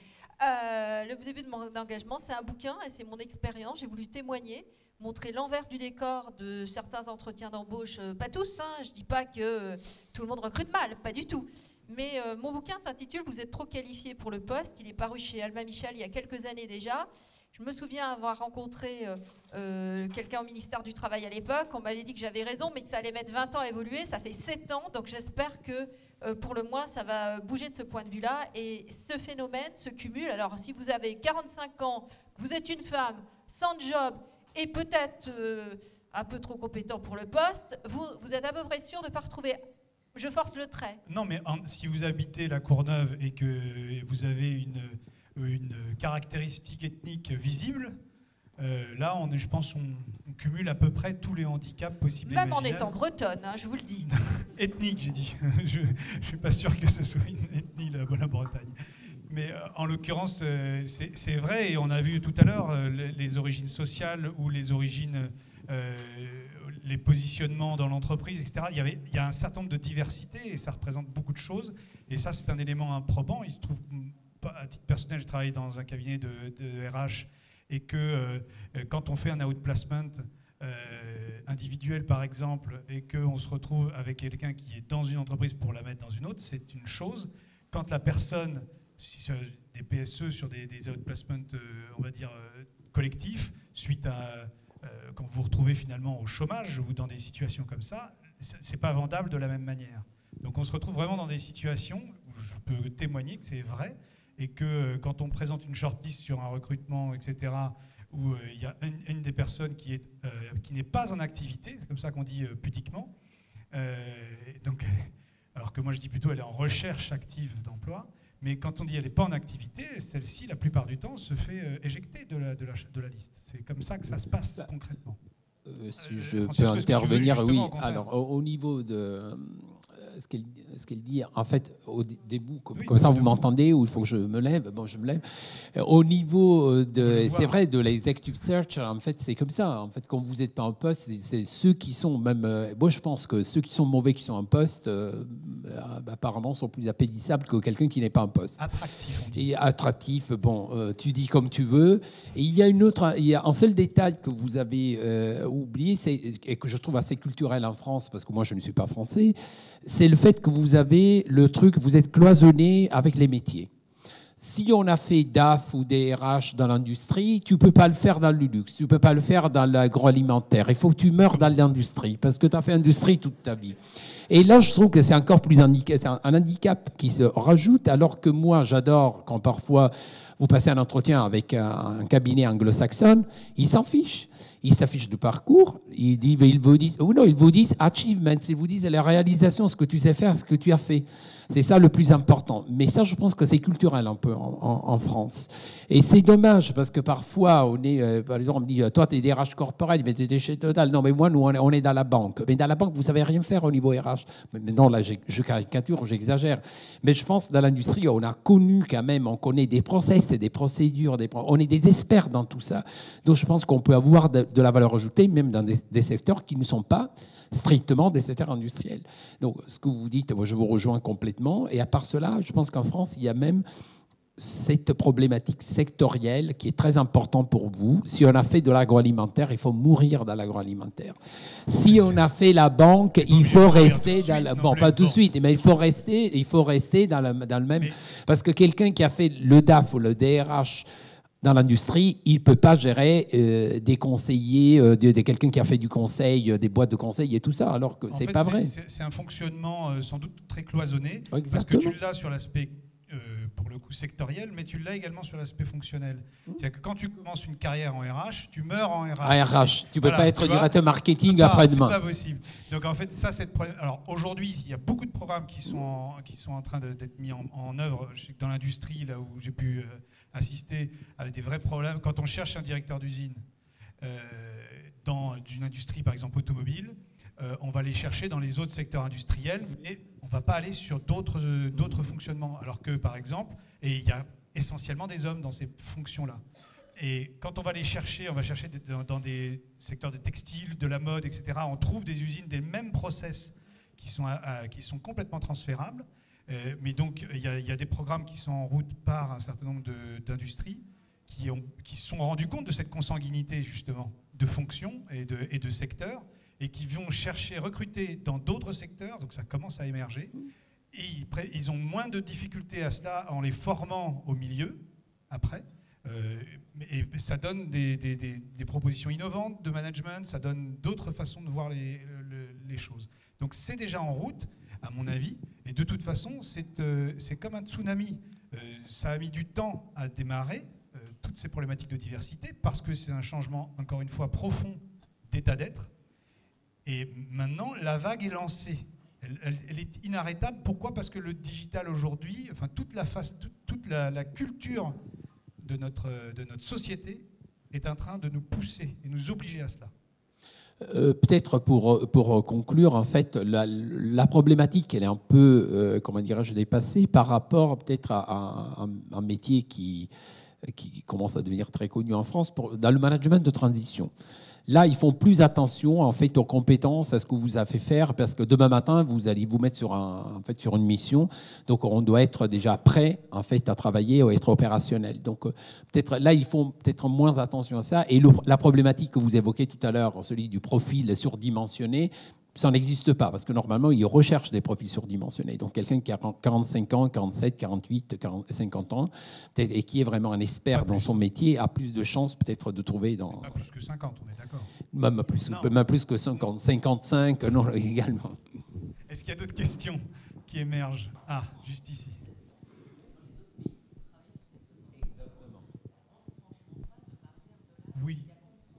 le début de mon engagement, c'est un bouquin et c'est mon expérience. J'ai voulu témoigner, montrer l'envers du décor de certains entretiens d'embauche, pas tous, hein, je ne dis pas que tout le monde recrute mal, pas du tout. Mais mon bouquin s'intitule « Vous êtes trop qualifié pour le poste ». Il est paru chez Albin Michel il y a quelques années déjà. Je me souviens avoir rencontré quelqu'un au ministère du Travail à l'époque. On m'avait dit que j'avais raison, mais que ça allait mettre 20 ans à évoluer. Ça fait 7 ans, donc j'espère que pour le moins, ça va bouger de ce point de vue-là. Et ce phénomène se cumule. Alors, si vous avez 45 ans, que vous êtes une femme, sans job, et peut-être un peu trop compétent pour le poste, vous êtes à peu près sûr de ne pas retrouver... Je force le trait. Non, mais si vous habitez la Courneuve et que vous avez une caractéristique ethnique visible, là, je pense on cumule à peu près tous les handicaps possibles. Même en étant bretonne, hein, je vous le dis. Ethnique, j'ai dit. Je ne suis pas sûr que ce soit une ethnie, la Bretagne. Mais en l'occurrence, c'est vrai, et on a vu tout à l'heure les origines sociales ou les origines, les positionnements dans l'entreprise, etc. Il y a un certain nombre de diversités et ça représente beaucoup de choses. Et ça, c'est un élément improbant. Il se trouve, à titre personnel, je travaille dans un cabinet de RH et que quand on fait un outplacement individuel, par exemple, et qu'on se retrouve avec quelqu'un qui est dans une entreprise pour la mettre dans une autre, c'est une chose. Quand la personne, si c'est des PSE sur des outplacements, on va dire, collectifs, suite à quand vous vous retrouvez finalement au chômage ou dans des situations comme ça, c'est pas vendable de la même manière. Donc on se retrouve vraiment dans des situations où je peux témoigner que c'est vrai et que quand on présente une shortlist sur un recrutement, etc., où il y a une des personnes qui n'est pas en activité, c'est comme ça qu'on dit pudiquement, donc, alors que moi je dis plutôt elle est en recherche active d'emploi, mais quand on dit elle n'est pas en activité, celle-ci, la plupart du temps, se fait éjecter de la liste. C'est comme ça que ça se passe concrètement. Si je peux intervenir, oui. Alors, au niveau de ce qu'elle dit, en fait, au début, comme ça vous m'entendez, ou il faut que je me lève, bon, je me lève. Au niveau c'est vrai, de l'executive search, en fait, c'est comme ça. En fait, quand vous n'êtes pas en poste, c'est ceux qui sont même... moi, je pense que ceux qui sont mauvais, qui sont en poste, apparemment, sont plus appétissables que quelqu'un qui n'est pas en poste. Attractif. Et attractif, bon, tu dis comme tu veux. Et il y a un seul détail que vous avez oublié, et que je trouve assez culturel en France, parce que moi, je ne suis pas français, c'est le fait que vous avez le truc, vous êtes cloisonné avec les métiers. Si on a fait DAF ou DRH dans l'industrie, tu ne peux pas le faire dans le luxe, tu ne peux pas le faire dans l'agroalimentaire. Il faut que tu meurs dans l'industrie, parce que tu as fait industrie toute ta vie. Et là, je trouve que c'est encore plus un handicap qui se rajoute, alors que moi, j'adore quand parfois vous passez un entretien avec un cabinet anglo-saxon, ils s'en fichent. Ils s'affichent de parcours, ils vous disent achievements, ils vous disent la réalisation, ce que tu sais faire, ce que tu as fait. C'est ça le plus important. Mais ça, je pense que c'est culturel un peu en France. Et c'est dommage, parce que parfois, par exemple, on me dit, toi, tu es DRH corporate, mais tu es chez Total. Non, mais moi, nous, on est dans la banque. Mais dans la banque, vous ne savez rien faire au niveau RH. Mais non, là, je caricature, j'exagère. Mais je pense que dans l'industrie, on a connu quand même, on connaît des process, des procédures, on est des experts dans tout ça. Donc, je pense qu'on peut avoir de la valeur ajoutée, même dans des secteurs qui ne sont pas strictement des secteurs industriels. Donc, ce que vous dites, moi, je vous rejoins complètement. Et à part cela, je pense qu'en France, il y a même cette problématique sectorielle qui est très importante pour vous. Si on a fait de l'agroalimentaire, il faut mourir dans l'agroalimentaire. Si on a fait la banque, il faut rester dans la... Bon, pas tout de suite, mais il faut rester dans le même... Parce que quelqu'un qui a fait le DAF ou le DRH dans l'industrie, il ne peut pas gérer des conseillers, quelqu'un qui a fait du conseil, des boîtes de conseil et tout ça, alors que ce n'est pas vrai. C'est un fonctionnement sans doute très cloisonné, Exactement. parce que tu l'as sur l'aspect, pour le coup, sectoriel, mais tu l'as également sur l'aspect fonctionnel. C'est-à-dire que quand tu commences une carrière en RH, tu meurs en RH. En RH, tu ne peux pas être directeur marketing après-demain. C'est pas possible. Donc en fait, ça, c'est le problème. Alors aujourd'hui, il y a beaucoup de programmes qui sont en train d'être mis en œuvre. Je sais que dans l'industrie, là où j'ai pu assister, avec des vrais problèmes. Quand on cherche un directeur d'usine dans une industrie, par exemple automobile, on va les chercher dans les autres secteurs industriels, mais on ne va pas aller sur d'autres fonctionnements. Alors que, par exemple, et il y a essentiellement des hommes dans ces fonctions-là. Et quand on va les chercher, on va chercher dans des secteurs de textile, de la mode, etc., on trouve des usines, des mêmes process qui sont complètement transférables. Mais donc, il y a des programmes qui sont en route par un certain nombre d'industries qui se sont rendus compte de cette consanguinité, justement, de fonctions et de secteurs, et qui vont recruter dans d'autres secteurs, donc ça commence à émerger, et ils ont moins de difficultés à cela en les formant au milieu, après, et ça donne des propositions innovantes de management, ça donne d'autres façons de voir les choses. Donc c'est déjà en route, à mon avis, et de toute façon, c'est comme un tsunami. Ça a mis du temps à démarrer, toutes ces problématiques de diversité, parce que c'est un changement, encore une fois, profond d'état d'être. Et maintenant, la vague est lancée. Elle est inarrêtable. Pourquoi ? Parce que le digital aujourd'hui, enfin, toute la culture de notre société est en train de nous pousser et nous obliger à cela. Peut-être pour conclure, en fait, la problématique, elle est un peu, comment dirais-je, dépassée par rapport peut-être à un métier qui commence à devenir très connu en France, dans le management de transition. Là, ils font plus attention en fait aux compétences, à ce que vous avez fait faire, parce que demain matin, vous allez vous mettre sur une mission. Donc, on doit être déjà prêt en fait à travailler ou à être opérationnel. Donc, peut-être là, ils font peut-être moins attention à ça. Et la problématique que vous évoquez tout à l'heure, celui du profil surdimensionné, ça n'existe pas, parce que normalement, ils recherchent des profils surdimensionnés. Donc, quelqu'un qui a 45 ans, 47, 48, 50 ans, et qui est vraiment un expert dans son métier, a plus de chances peut-être de trouver dans... Pas plus que 50, on est d'accord. Même plus que 50, 55, non, également. Est-ce qu'il y a d'autres questions qui émergent ? Ah, juste ici. Oui.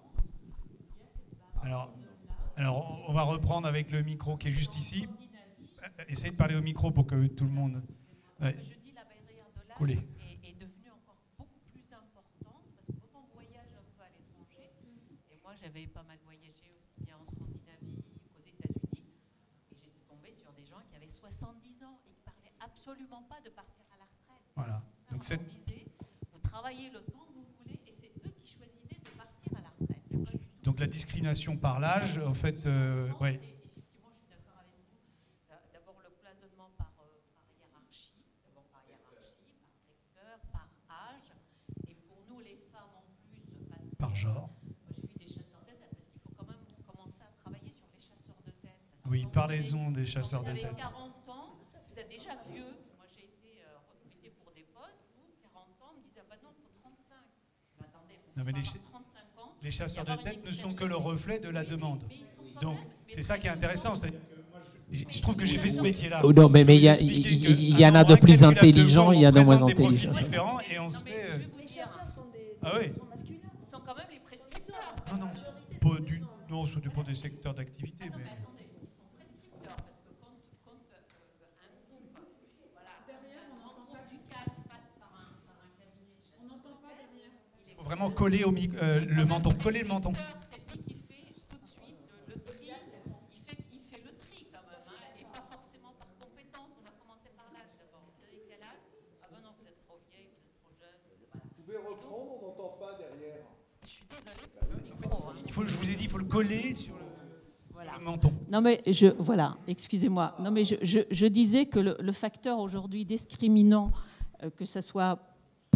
Alors, on va reprendre avec le micro qui est juste ici. Essayez de parler au micro pour que tout le monde... Ouais. Je dis la barrière de l'âge Coller. est devenue encore beaucoup plus importante parce que quand on voyage un peu à l'étranger, et moi j'avais pas mal voyagé aussi bien en Scandinavie qu'aux États-Unis, et j'étais tombée sur des gens qui avaient 70 ans et qui parlaient absolument pas de partir à la retraite. Voilà. Donc on disait, vous travaillez le temps que vous voulez et c'est eux qui choisissaient de partir à la retraite. Donc la discrimination par l'âge, en fait, ouais. Effectivement, je suis d'accord avec vous. D'abord le cloisonnement par hiérarchie, par secteur, par âge, et pour nous les femmes en plus passer Par genre. Moi j'ai vu des chasseurs de tête parce qu'il faut quand même commencer à travailler sur les chasseurs de tête. Oui, parlez-en des chasseurs de tête. Vous avez 40 ans, vous êtes déjà vieux. Moi j'ai été recrutée pour des postes où 40 ans, on me disait ah bah non, il faut 35. Mais attendez, Non, mais 35 ans. Les chasseurs de tête ne sont que le reflet de la demande. Donc, c'est ça qui est intéressant. Je trouve que j'ai fait ce métier-là. Oh non, mais il y en a de plus intelligents, il y en a de moins intelligents. Et on se fait... Les chasseurs sont masculins. Sont quand même les prescripteurs. Non, ça dépend des secteurs d'activité. Mais attendez, ils sont prescripteurs parce que quand un groupe, un groupe du CAC passe par un cabinet de chasseurs, on n'entend pas derrière. Il faut vraiment coller le menton. Coller le menton. C'est lui qui fait tout de suite le tri. Il fait le tri quand même, et pas forcément par compétence. On a commencé par l'âge d'abord. Vous avez quel âge ? Ah ben non, vous êtes trop vieille, vous êtes trop jeune. Voilà. Vous pouvez reprendre, on n'entend pas derrière. Je suis désolée. Je vous ai dit, il faut le coller sur le menton. Non mais voilà, excusez-moi. Non mais je disais que le facteur aujourd'hui discriminant, que ce soit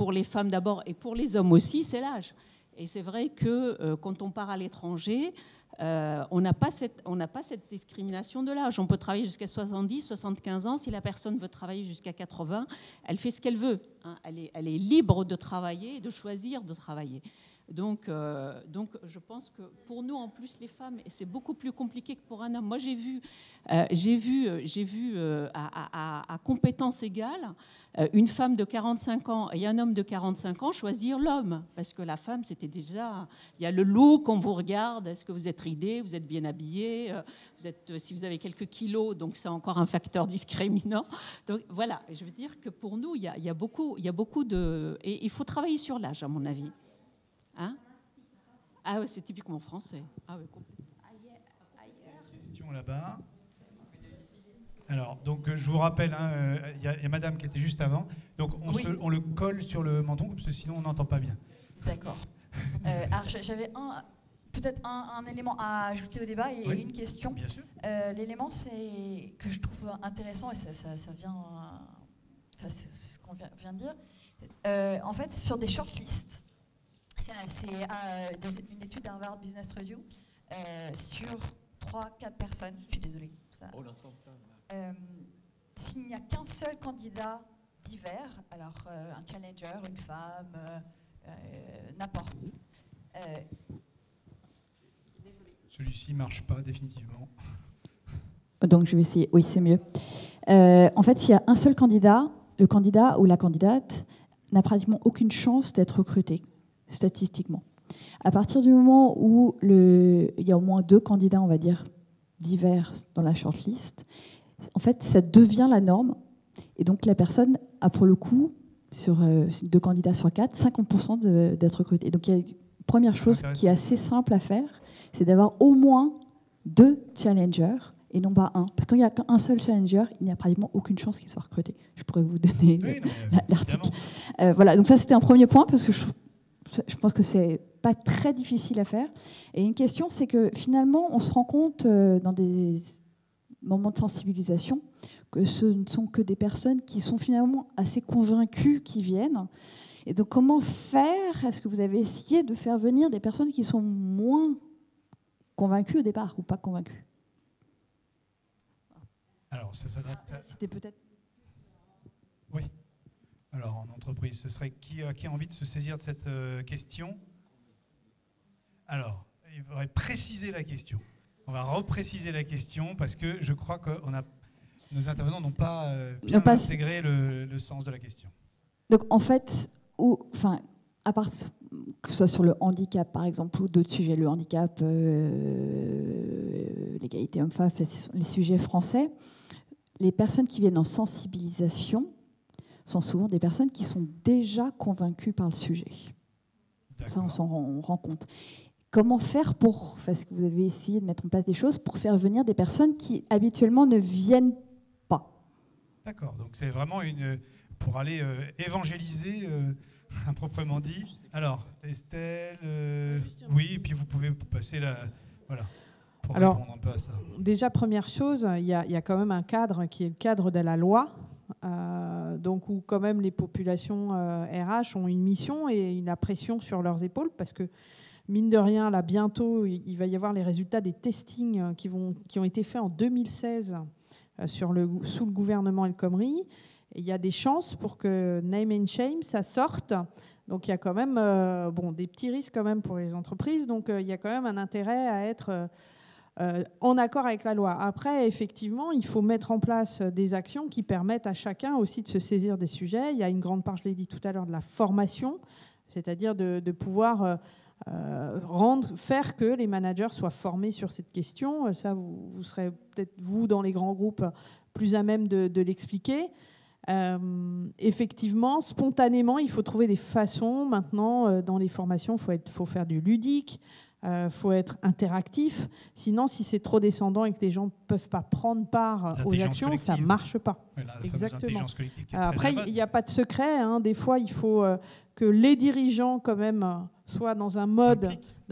pour les femmes d'abord et pour les hommes aussi, c'est l'âge. Et c'est vrai que quand on part à l'étranger, on n'a pas cette discrimination de l'âge. On peut travailler jusqu'à 70, 75 ans. Si la personne veut travailler jusqu'à 80, elle fait ce qu'elle veut. Hein. Elle est libre de travailler et de choisir de travailler. Donc, je pense que pour nous, en plus, les femmes, c'est beaucoup plus compliqué que pour un homme. Moi, j'ai vu à compétences égales, une femme de 45 ans et un homme de 45 ans choisir l'homme. Parce que la femme, c'était déjà... Il y a le look, on vous regarde, est-ce que vous êtes ridé, vous êtes bien habillé, si vous avez quelques kilos, donc c'est encore un facteur discriminant. Donc voilà, je veux dire que pour nous, il y a beaucoup de... Et il faut travailler sur l'âge, à mon avis. Hein? Ah ouais, c'est typiquement français. Ah ouais, complètement. Question là-bas. Alors, donc je vous rappelle, il y a madame qui était juste avant. Donc on le colle sur le menton, parce que sinon on n'entend pas bien. D'accord. Alors j'avais peut-être un élément à ajouter au débat et une question. Bien sûr. L'élément que je trouve intéressant, et ça vient... c'est ce qu'on vient de dire. En fait, sur des shortlists, c'est une étude d'Harvard Business Review sur 3-4 personnes. Je suis désolée. On l'entend pas. S'il n'y a qu'un seul candidat divers, alors un challenger, une femme, n'importe. Celui-ci ne marche pas définitivement. Donc je vais essayer. Oui, c'est mieux. En fait, s'il y a un seul candidat, le candidat ou la candidate n'a pratiquement aucune chance d'être recruté, statistiquement. À partir du moment où il y a au moins 2 candidats, on va dire, divers dans la shortlist, en fait, ça devient la norme. Et donc, la personne a, pour le coup, sur 2 candidats sur 4, 50% d'être recrutée. Donc, il y a une première chose qui est assez simple à faire, c'est d'avoir au moins 2 challengers et non pas un. Parce qu'il n'y a qu'un seul challenger, il n'y a pratiquement aucune chance qu'il soit recruté. Je pourrais vous donner l'article. Voilà, donc ça, c'était un premier point, parce que je pense que c'est pas très difficile à faire. Et une question, c'est que finalement, on se rend compte dans des moments de sensibilisation que ce ne sont que des personnes qui sont finalement assez convaincues qui viennent. Et donc, comment faire? Est-ce que vous avez essayé de faire venir des personnes qui sont moins convaincues au départ ou pas convaincues? Alors, ça s'adapte à... C'était peut-être... Oui. Alors, en entreprise, ce serait qui a envie de se saisir de cette question? Alors, il faudrait préciser la question. On va repréciser la question parce que je crois que nos intervenants n'ont pas bien intégré le sens de la question. Donc, en fait, à part que ce soit sur le handicap, par exemple, ou d'autres sujets, le handicap, l'égalité homme-femme, les sujets français, les personnes qui viennent en sensibilisation sont souvent des personnes qui sont déjà convaincues par le sujet. Ça, on s'en rend compte. Comment faire parce que vous avez essayé de mettre en place des choses pour faire venir des personnes qui habituellement ne viennent pas? D'accord, donc c'est vraiment pour aller évangéliser, improprement dit. Alors, Estelle, oui, et puis vous pouvez passer voilà, pour répondre un peu à ça. Déjà, première chose, il y a quand même un cadre qui est le cadre de la loi, donc où quand même les populations RH ont une mission et une pression sur leurs épaules, parce que mine de rien, là, bientôt, il va y avoir les résultats des testings qui ont été faits en 2016 sous le gouvernement El Khomri. Et il y a des chances pour que Name and Shame, ça sorte. Donc, il y a quand même des petits risques quand même pour les entreprises. Donc, il y a quand même un intérêt à être en accord avec la loi. Après, effectivement, il faut mettre en place des actions qui permettent à chacun aussi de se saisir des sujets. Il y a une grande part, je l'ai dit tout à l'heure, de la formation, c'est-à-dire de pouvoir... faire que les managers soient formés sur cette question. Ça, vous serez peut-être, vous, dans les grands groupes, plus à même de l'expliquer. Effectivement, spontanément, il faut trouver des façons. Maintenant, dans les formations, il faut faire du ludique, faut être interactif. Sinon, si c'est trop descendant et que les gens ne peuvent pas prendre part aux actions, ça ne marche pas. Exactement. Après, il n'y a pas de secret. Des fois, il faut que les dirigeants, quand même, soient dans un mode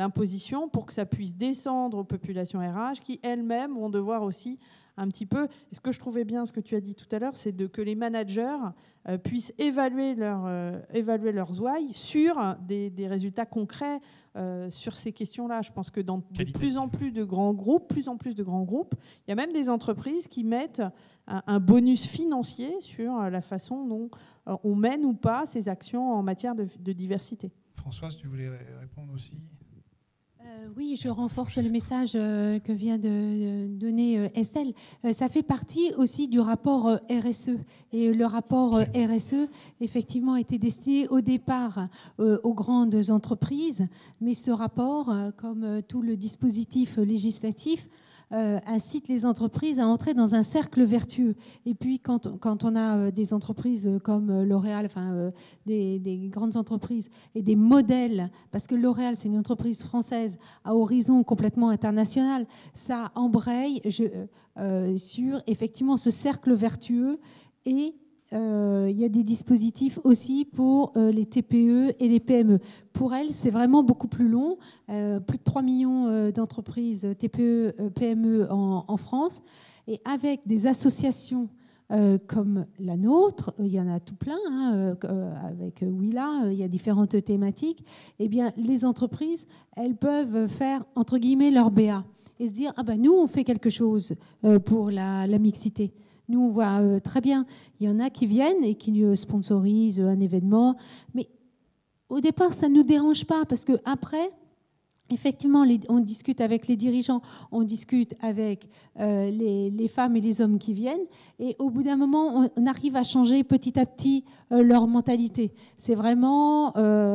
d'imposition pour que ça puisse descendre aux populations RH qui elles-mêmes vont devoir aussi un petit peu. Et ce que je trouvais bien, ce que tu as dit tout à l'heure, c'est que les managers puissent évaluer leurs ouailles sur des résultats concrets sur ces questions-là. Je pense que dans de plus en plus de grands groupes, il y a même des entreprises qui mettent un bonus financier sur la façon dont on mène ou pas ces actions en matière de diversité. Françoise, tu voulais répondre aussi ? Oui, je renforce le message que vient de donner Estelle. Ça fait partie aussi du rapport RSE. Et le rapport RSE, effectivement, était destiné au départ aux grandes entreprises. Mais ce rapport, comme tout le dispositif législatif, incite les entreprises à entrer dans un cercle vertueux. Et puis, quand on a des entreprises comme L'Oréal, enfin, des grandes entreprises et des modèles, parce que L'Oréal, c'est une entreprise française à horizon complètement international, ça embraye sur, effectivement, ce cercle vertueux. Et il y a des dispositifs aussi pour les TPE et les PME. Pour elles, c'est vraiment beaucoup plus long. Plus de 3 millions d'entreprises TPE, PME en France. Et avec des associations comme la nôtre, il y en a tout plein, hein, avec Willa, il y a différentes thématiques, eh bien, les entreprises, elles peuvent faire, entre guillemets, leur BA et se dire, ah ben, nous, on fait quelque chose pour la mixité. Nous, on voit très bien, il y en a qui viennent et qui sponsorisent un événement, mais au départ, ça ne nous dérange pas, parce qu'après, effectivement, on discute avec les dirigeants, on discute avec les femmes et les hommes qui viennent, et au bout d'un moment, on arrive à changer petit à petit leur mentalité. C'est vraiment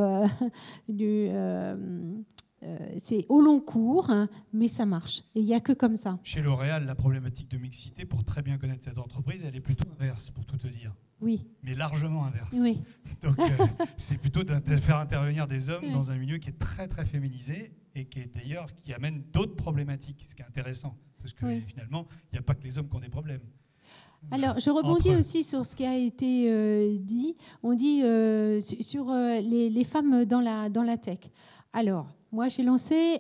c'est au long cours, hein, mais ça marche. Et il n'y a que comme ça. Chez L'Oréal, la problématique de mixité, pour très bien connaître cette entreprise, elle est plutôt inverse, pour tout te dire. Oui. Mais largement inverse. Oui. Donc, c'est plutôt de faire intervenir des hommes dans un milieu qui est très, très féminisé et qui est d'ailleurs qui amène d'autres problématiques, ce qui est intéressant. Parce que finalement, il n'y a pas que les hommes qui ont des problèmes. Alors, je rebondis aussi sur ce qui a été dit. On dit sur les femmes dans la tech. Alors, moi, j'ai lancé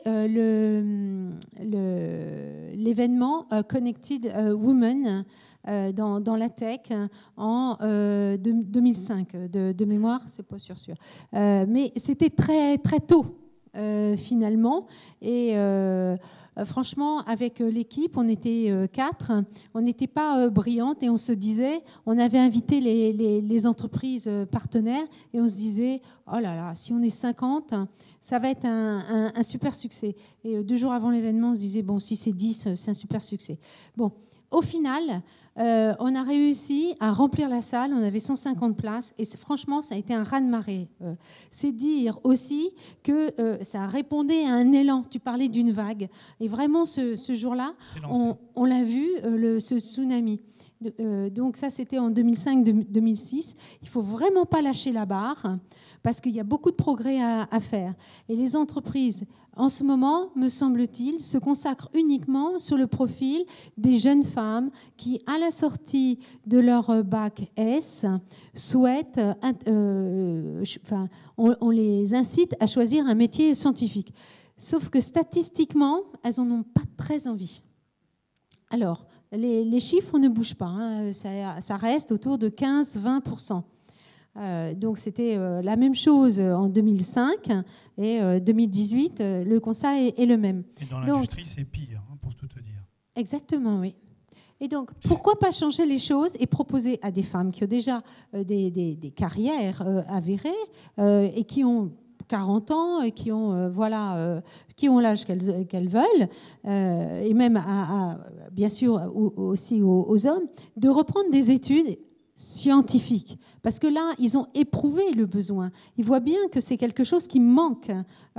l'événement Connected Women dans la tech en 2005. De mémoire, c'est pas sûr. Mais c'était très, très tôt, finalement. Et franchement, avec l'équipe, on était 4. On n'était pas brillantes et on se disait, on avait invité les entreprises partenaires et on se disait, oh là là, si on est 50, ça va être un super succès. Et 2 jours avant l'événement, on se disait, bon, si c'est 10, c'est un super succès. Bon, au final, on a réussi à remplir la salle, on avait 150 places et franchement, ça a été un raz-de-marée. C'est dire aussi que ça répondait à un élan. Tu parlais d'une vague. Et vraiment, ce jour-là, on l'a vu, ce tsunami. Donc ça, c'était en 2005-2006. Il ne faut vraiment pas lâcher la barre parce qu'il y a beaucoup de progrès à faire. Et les entreprises, en ce moment, me semble-t-il, se consacrent uniquement sur le profil des jeunes femmes qui, à la sortie de leur bac S, souhaitent, on les incite à choisir un métier scientifique. Sauf que statistiquement, elles n'en ont pas très envie. Alors, les chiffres ne bougent pas, hein. Ça reste autour de 15-20%. Donc c'était la même chose en 2005 et 2018, le constat est le même. Et dans l'industrie, c'est pire, hein, pour tout te dire. Exactement, oui. Et donc, pourquoi pas changer les choses et proposer à des femmes qui ont déjà des carrières avérées et qui ont 40 ans et qui ont l'âge qu'elles veulent, et même bien sûr aussi aux hommes, de reprendre des études scientifiques. Parce que là, ils ont éprouvé le besoin. Ils voient bien que c'est quelque chose qui manque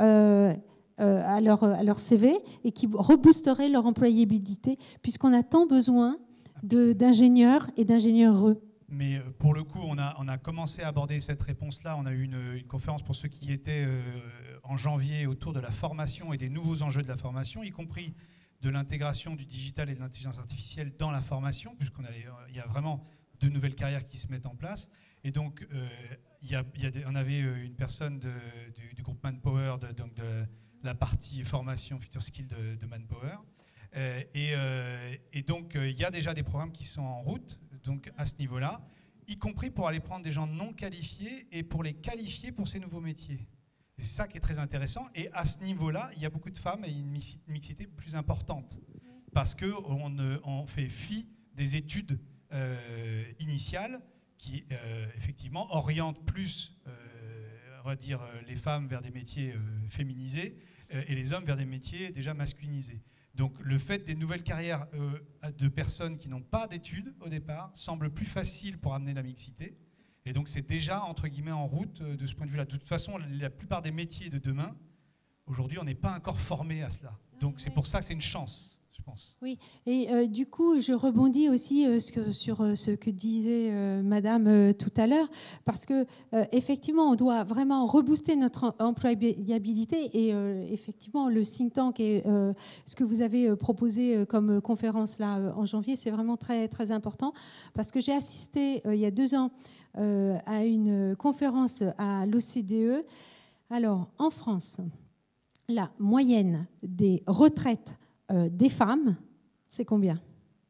à leur CV et qui reboosterait leur employabilité, puisqu'on a tant besoin d'ingénieurs et d'ingénieureux. Mais pour le coup, on a commencé à aborder cette réponse-là. On a eu une conférence pour ceux qui étaient en janvier autour de la formation et des nouveaux enjeux de la formation, y compris de l'intégration du digital et de l'intelligence artificielle dans la formation, puisqu'il y a vraiment de nouvelles carrières qui se mettent en place. Et donc, on avait une personne du groupe Manpower, la partie formation Future Skills de Manpower. Et donc, il y a déjà des programmes qui sont en route donc à ce niveau-là, y compris pour aller prendre des gens non qualifiés et pour les qualifier pour ces nouveaux métiers. C'est ça qui est très intéressant. Et à ce niveau-là, il y a beaucoup de femmes et une mixité plus importante. Parce qu'on fait fi des études initiales qui, effectivement, orientent plus, on va dire, les femmes vers des métiers féminisés et les hommes vers des métiers déjà masculinisés. Donc le fait des nouvelles carrières de personnes qui n'ont pas d'études au départ semble plus facile pour amener la mixité. Et donc c'est déjà, entre guillemets, en route de ce point de vue-là. De toute façon, la plupart des métiers de demain, aujourd'hui, on n'est pas encore formé à cela. Donc c'est pour ça que c'est une chance, je pense. Oui, et du coup, je rebondis aussi sur ce que disait Madame tout à l'heure, parce que effectivement, on doit vraiment rebooster notre employabilité et effectivement, le think tank et ce que vous avez proposé comme conférence là en janvier, c'est vraiment très très important, parce que j'ai assisté il y a 2 ans à une conférence à l'OCDE. Alors, en France, la moyenne des retraites des femmes, c'est combien?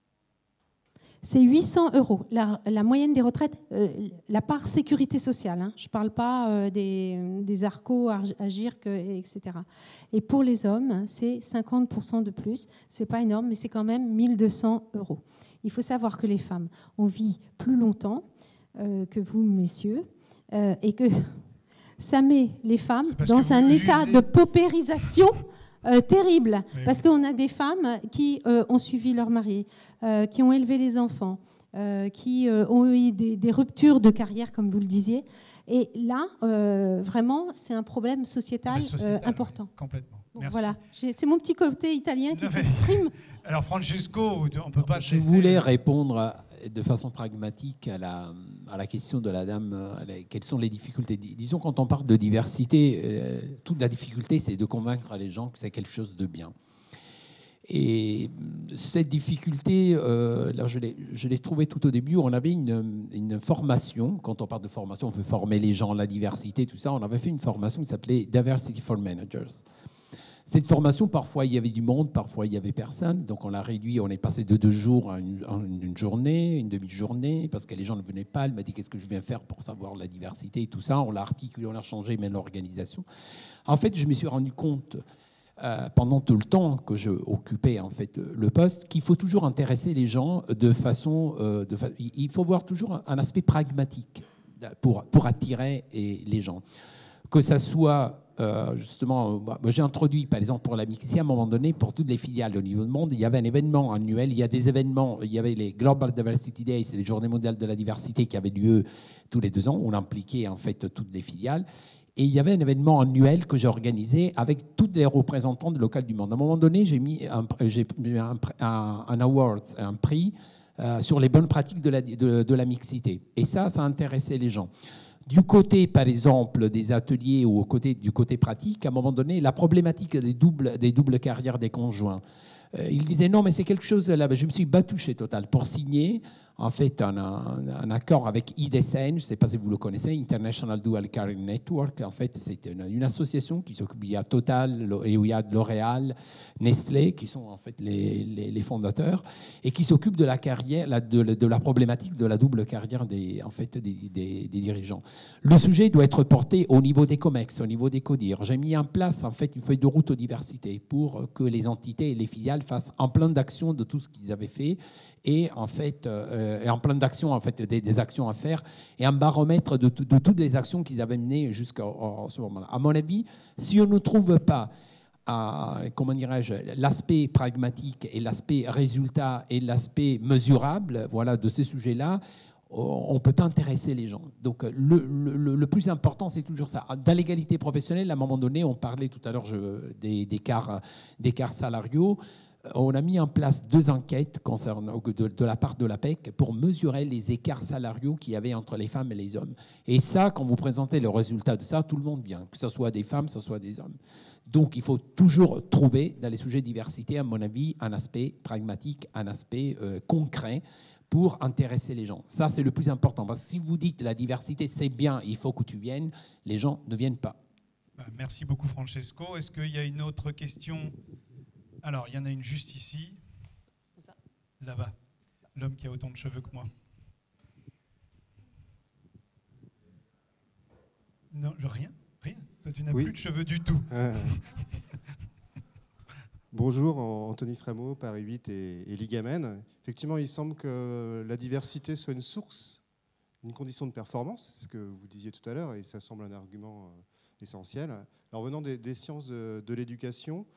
C'est 800 €. La moyenne des retraites, la part sécurité sociale. Hein, je ne parle pas des ARCO, AGIRC, etc. Et pour les hommes, c'est 50% de plus. Ce n'est pas énorme, mais c'est quand même 1 200 €. Il faut savoir que les femmes, on vit plus longtemps que vous, messieurs, et que ça met les femmes dans un état de paupérisation terrible, parce qu'on a des femmes qui ont suivi leur mari, qui ont élevé les enfants, qui ont eu des ruptures de carrière, comme vous le disiez. Et là, vraiment, c'est un problème sociétal important. Oui, complètement. Bon, voilà, c'est mon petit côté italien qui s'exprime. Alors, Francesco, on peut pas... Je voulais répondre de façon pragmatique à la question de la dame, quelles sont les difficultés. Disons, quand on parle de diversité, toute la difficulté, c'est de convaincre les gens que c'est quelque chose de bien. Et cette difficulté, là, je l'ai trouvée tout au début. On avait une formation, quand on parle de formation, on veut former les gens, la diversité, tout ça. On avait fait une formation qui s'appelait Diversity for Managers. Cette formation, parfois il y avait du monde, parfois il n'y avait personne. Donc on l'a réduit, on est passé de 2 jours à une journée, une demi-journée, parce que les gens ne venaient pas. Elle m'a dit qu'est-ce que je viens faire pour savoir la diversité et tout ça. On l'a articulé, on a changé même l'organisation. En fait, je me suis rendu compte pendant tout le temps que je occupais en fait le poste qu'il faut toujours intéresser les gens de façon... il faut voir toujours un aspect pragmatique pour attirer les gens. Que ça soit... justement, j'ai introduit, par exemple, pour la mixité, à un moment donné, pour toutes les filiales au niveau du monde, il y avait un événement annuel. Il y a des événements, il y avait les Global Diversity Days, c'est les Journées mondiales de la diversité qui avaient lieu tous les 2 ans. On impliquait en fait toutes les filiales. Et il y avait un événement annuel que j'ai organisé avec toutes les représentants de local du monde. À un moment donné, j'ai mis un award, un prix sur les bonnes pratiques de la mixité. Et ça a intéressé les gens. Du côté, par exemple, des ateliers ou du côté pratique, à un moment donné, la problématique des doubles carrières des conjoints. Il disait non, mais c'est quelque chose là. Je me suis battu chez Total pour signer en fait un accord avec IDSN. Je ne sais pas si vous le connaissez, International Dual Career Network. En fait, c'est une association qui s'occupe. Il y a Total et il y a L'Oréal, Nestlé, qui sont en fait les fondateurs et qui s'occupent de la carrière, de la problématique de la double carrière des dirigeants. Le sujet doit être porté au niveau des COMEX, au niveau des CODIR. J'ai mis en place en fait une feuille de route aux diversités pour que les entités et les filiales fassent un plan d'action de tout ce qu'ils avaient fait et en fait un plan d'action en fait des actions à faire et un baromètre de toutes les actions qu'ils avaient menées jusqu'à ce moment-là. À mon avis, si on ne trouve pas comment dirais-je, l'aspect pragmatique et l'aspect résultat et l'aspect mesurable, voilà, de ces sujets-là, on ne peut pas intéresser les gens. Donc le plus important, c'est toujours ça. Dans l'égalité professionnelle, à un moment donné, on parlait tout à l'heure d'écarts salariaux. On a mis en place 2 enquêtes de la part de l'APEC pour mesurer les écarts salariaux qu'il y avait entre les femmes et les hommes. Et ça, quand vous présentez le résultat de ça, tout le monde vient, que ce soit des femmes, que ce soit des hommes. Donc il faut toujours trouver, dans les sujets de diversité, à mon avis, un aspect pragmatique, un aspect concret pour intéresser les gens. Ça, c'est le plus important. Parce que si vous dites la diversité, c'est bien, il faut que tu viennes, les gens ne viennent pas. Merci beaucoup Francesco. Est-ce qu'il y a une autre question? Alors, il y en a une juste ici. Là-bas. L'homme qui a autant de cheveux que moi. Non, rien. Toi, tu n'as plus de cheveux du tout. Bonjour, Anthony Frémaux, Paris 8 et Ligamen. Effectivement, il semble que la diversité soit une source, une condition de performance, c'est ce que vous disiez tout à l'heure, et ça semble un argument essentiel. Alors, venant des sciences de l'éducation,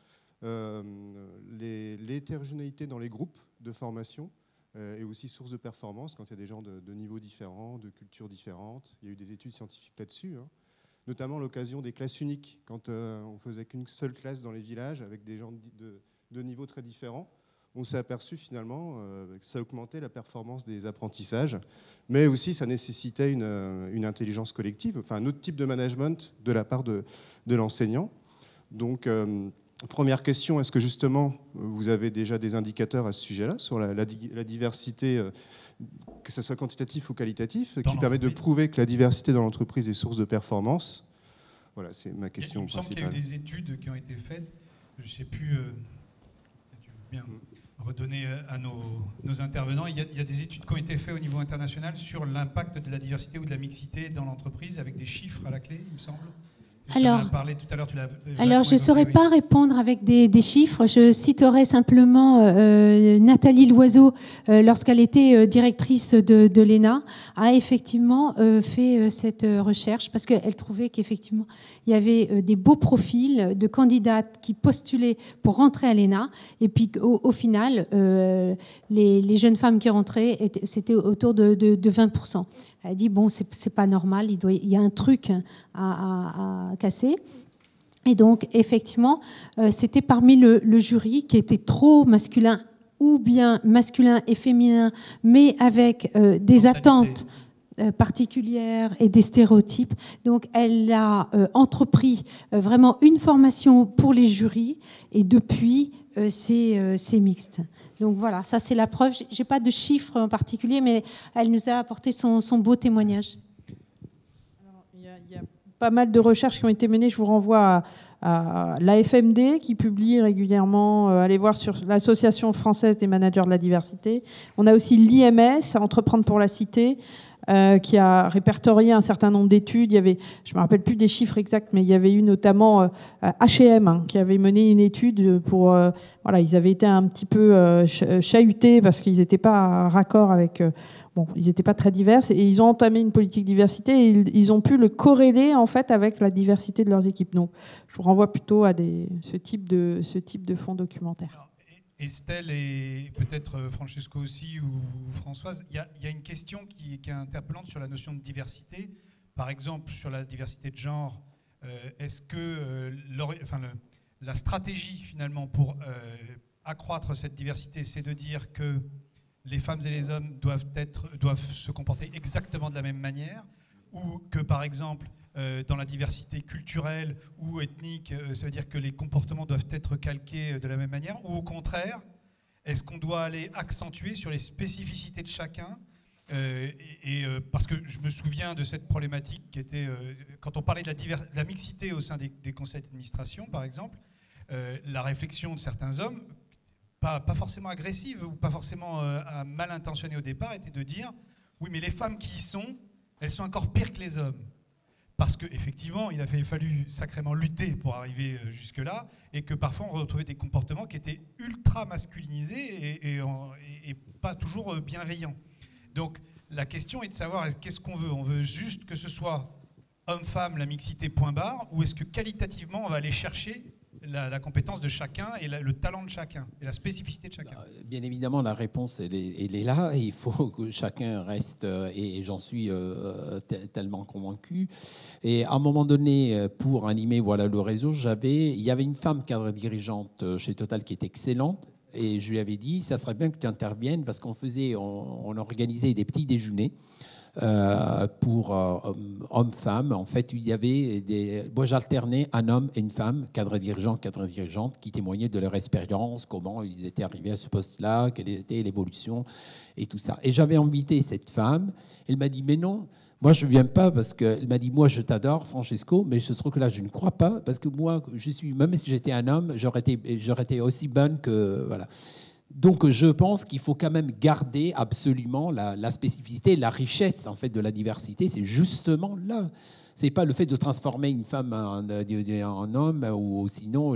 l'hétérogénéité dans les groupes de formation est aussi source de performance quand il y a des gens de niveaux différents, de cultures différentes. Il y a eu des études scientifiques là-dessus, notamment à l'occasion des classes uniques, quand on faisait qu'une seule classe dans les villages avec des gens de niveaux très différents. On s'est aperçu finalement que ça augmentait la performance des apprentissages, mais aussi ça nécessitait une intelligence collective, enfin un autre type de management de la part de l'enseignant. Donc, première question, est-ce que justement vous avez déjà des indicateurs à ce sujet-là, sur la diversité, que ce soit quantitatif ou qualitatif, qui permet de prouver que la diversité dans l'entreprise est source de performance? Voilà, c'est ma question principale. Il me semble qu'il y a eu des études qui ont été faites, je ne sais plus, tu veux bien redonner à nos intervenants, il y a des études qui ont été faites au niveau international sur l'impact de la diversité ou de la mixité dans l'entreprise, avec des chiffres à la clé, il me semble. Alors, je ne saurais oui. pas répondre avec des chiffres. Je citerai simplement Nathalie Loiseau, lorsqu'elle était directrice de l'ENA, a effectivement fait cette recherche parce qu'elle trouvait qu'effectivement, il y avait des beaux profils de candidates qui postulaient pour rentrer à l'ENA. Et puis, au final, les jeunes femmes qui rentraient, c'était autour de 20%. Elle dit, bon, c'est pas normal, il y a un truc à casser. Et donc, effectivement, c'était parmi le jury qui était trop masculin ou bien masculin et féminin, mais avec des attentes particulières et des stéréotypes. Donc, elle a entrepris vraiment une formation pour les jurys et depuis, c'est mixte. Donc voilà, ça c'est la preuve. Je n'ai pas de chiffres en particulier, mais elle nous a apporté son beau témoignage. Il y a pas mal de recherches qui ont été menées. Je vous renvoie à l'AFMD qui publie régulièrement. Allez voir sur l'Association française des managers de la diversité. On a aussi l'IMS, Entreprendre pour la cité, qui a répertorié un certain nombre d'études. Il y avait, je ne me rappelle plus des chiffres exacts, mais il y avait eu notamment H&M qui avait mené une étude pour... voilà, ils avaient été un petit peu chahutés parce qu'ils n'étaient pas raccord avec... bon, ils n'étaient pas très divers et ils ont entamé une politique diversité et ils ont pu le corréler en fait avec la diversité de leurs équipes. Donc, je vous renvoie plutôt à ce type de fonds documentaires. Estelle et peut-être Francesco aussi ou Françoise, il y a une question qui est interpellante sur la notion de diversité. Par exemple, sur la diversité de genre, est-ce que la stratégie finalement pour accroître cette diversité, c'est de dire que les femmes et les hommes doivent se comporter exactement de la même manière, ou que par exemple dans la diversité culturelle ou ethnique, ça veut dire que les comportements doivent être calqués de la même manière, ou au contraire, est-ce qu'on doit aller accentuer sur les spécificités de chacun parce que je me souviens de cette problématique qui était, quand on parlait de la mixité au sein des conseils d'administration, par exemple, la réflexion de certains hommes, pas forcément agressive ou pas forcément mal intentionnée au départ, était de dire « oui, mais les femmes qui y sont, elles sont encore pires que les hommes ». Parce qu'effectivement, il a fallu sacrément lutter pour arriver jusque-là, et que parfois on retrouvait des comportements qui étaient ultra masculinisés et pas toujours bienveillants. Donc la question est de savoir qu'est-ce qu'on veut. On veut juste que ce soit homme-femme, la mixité point barre, ou est-ce que qualitativement on va aller chercher la compétence de chacun et le talent de chacun et la spécificité de chacun? Bien évidemment, la réponse, elle est là. Il faut que chacun reste, et j'en suis tellement convaincu. Et à un moment donné, pour animer le réseau, il y avait une femme cadre dirigeante chez Total qui était excellente. Et je lui avais dit, ça serait bien que tu interviennes parce qu'on organisait des petits déjeuners pour hommes-femmes. En fait, il y avait moi, j'alternais un homme et une femme, cadre dirigeant, cadre dirigeante, qui témoignaient de leur expérience, comment ils étaient arrivés à ce poste-là, quelle était l'évolution et tout ça. Et j'avais invité cette femme. Elle m'a dit, mais non, moi, je ne viens pas parce qu'elle m'a dit, moi, je t'adore, Francesco, mais ce truc-là, je ne crois pas parce que moi, même si j'étais un homme, j'aurais été aussi bonne que... Voilà. Donc, je pense qu'il faut quand même garder absolument la spécificité, la richesse en fait de la diversité. C'est justement là. C'est pas le fait de transformer une femme en homme ou sinon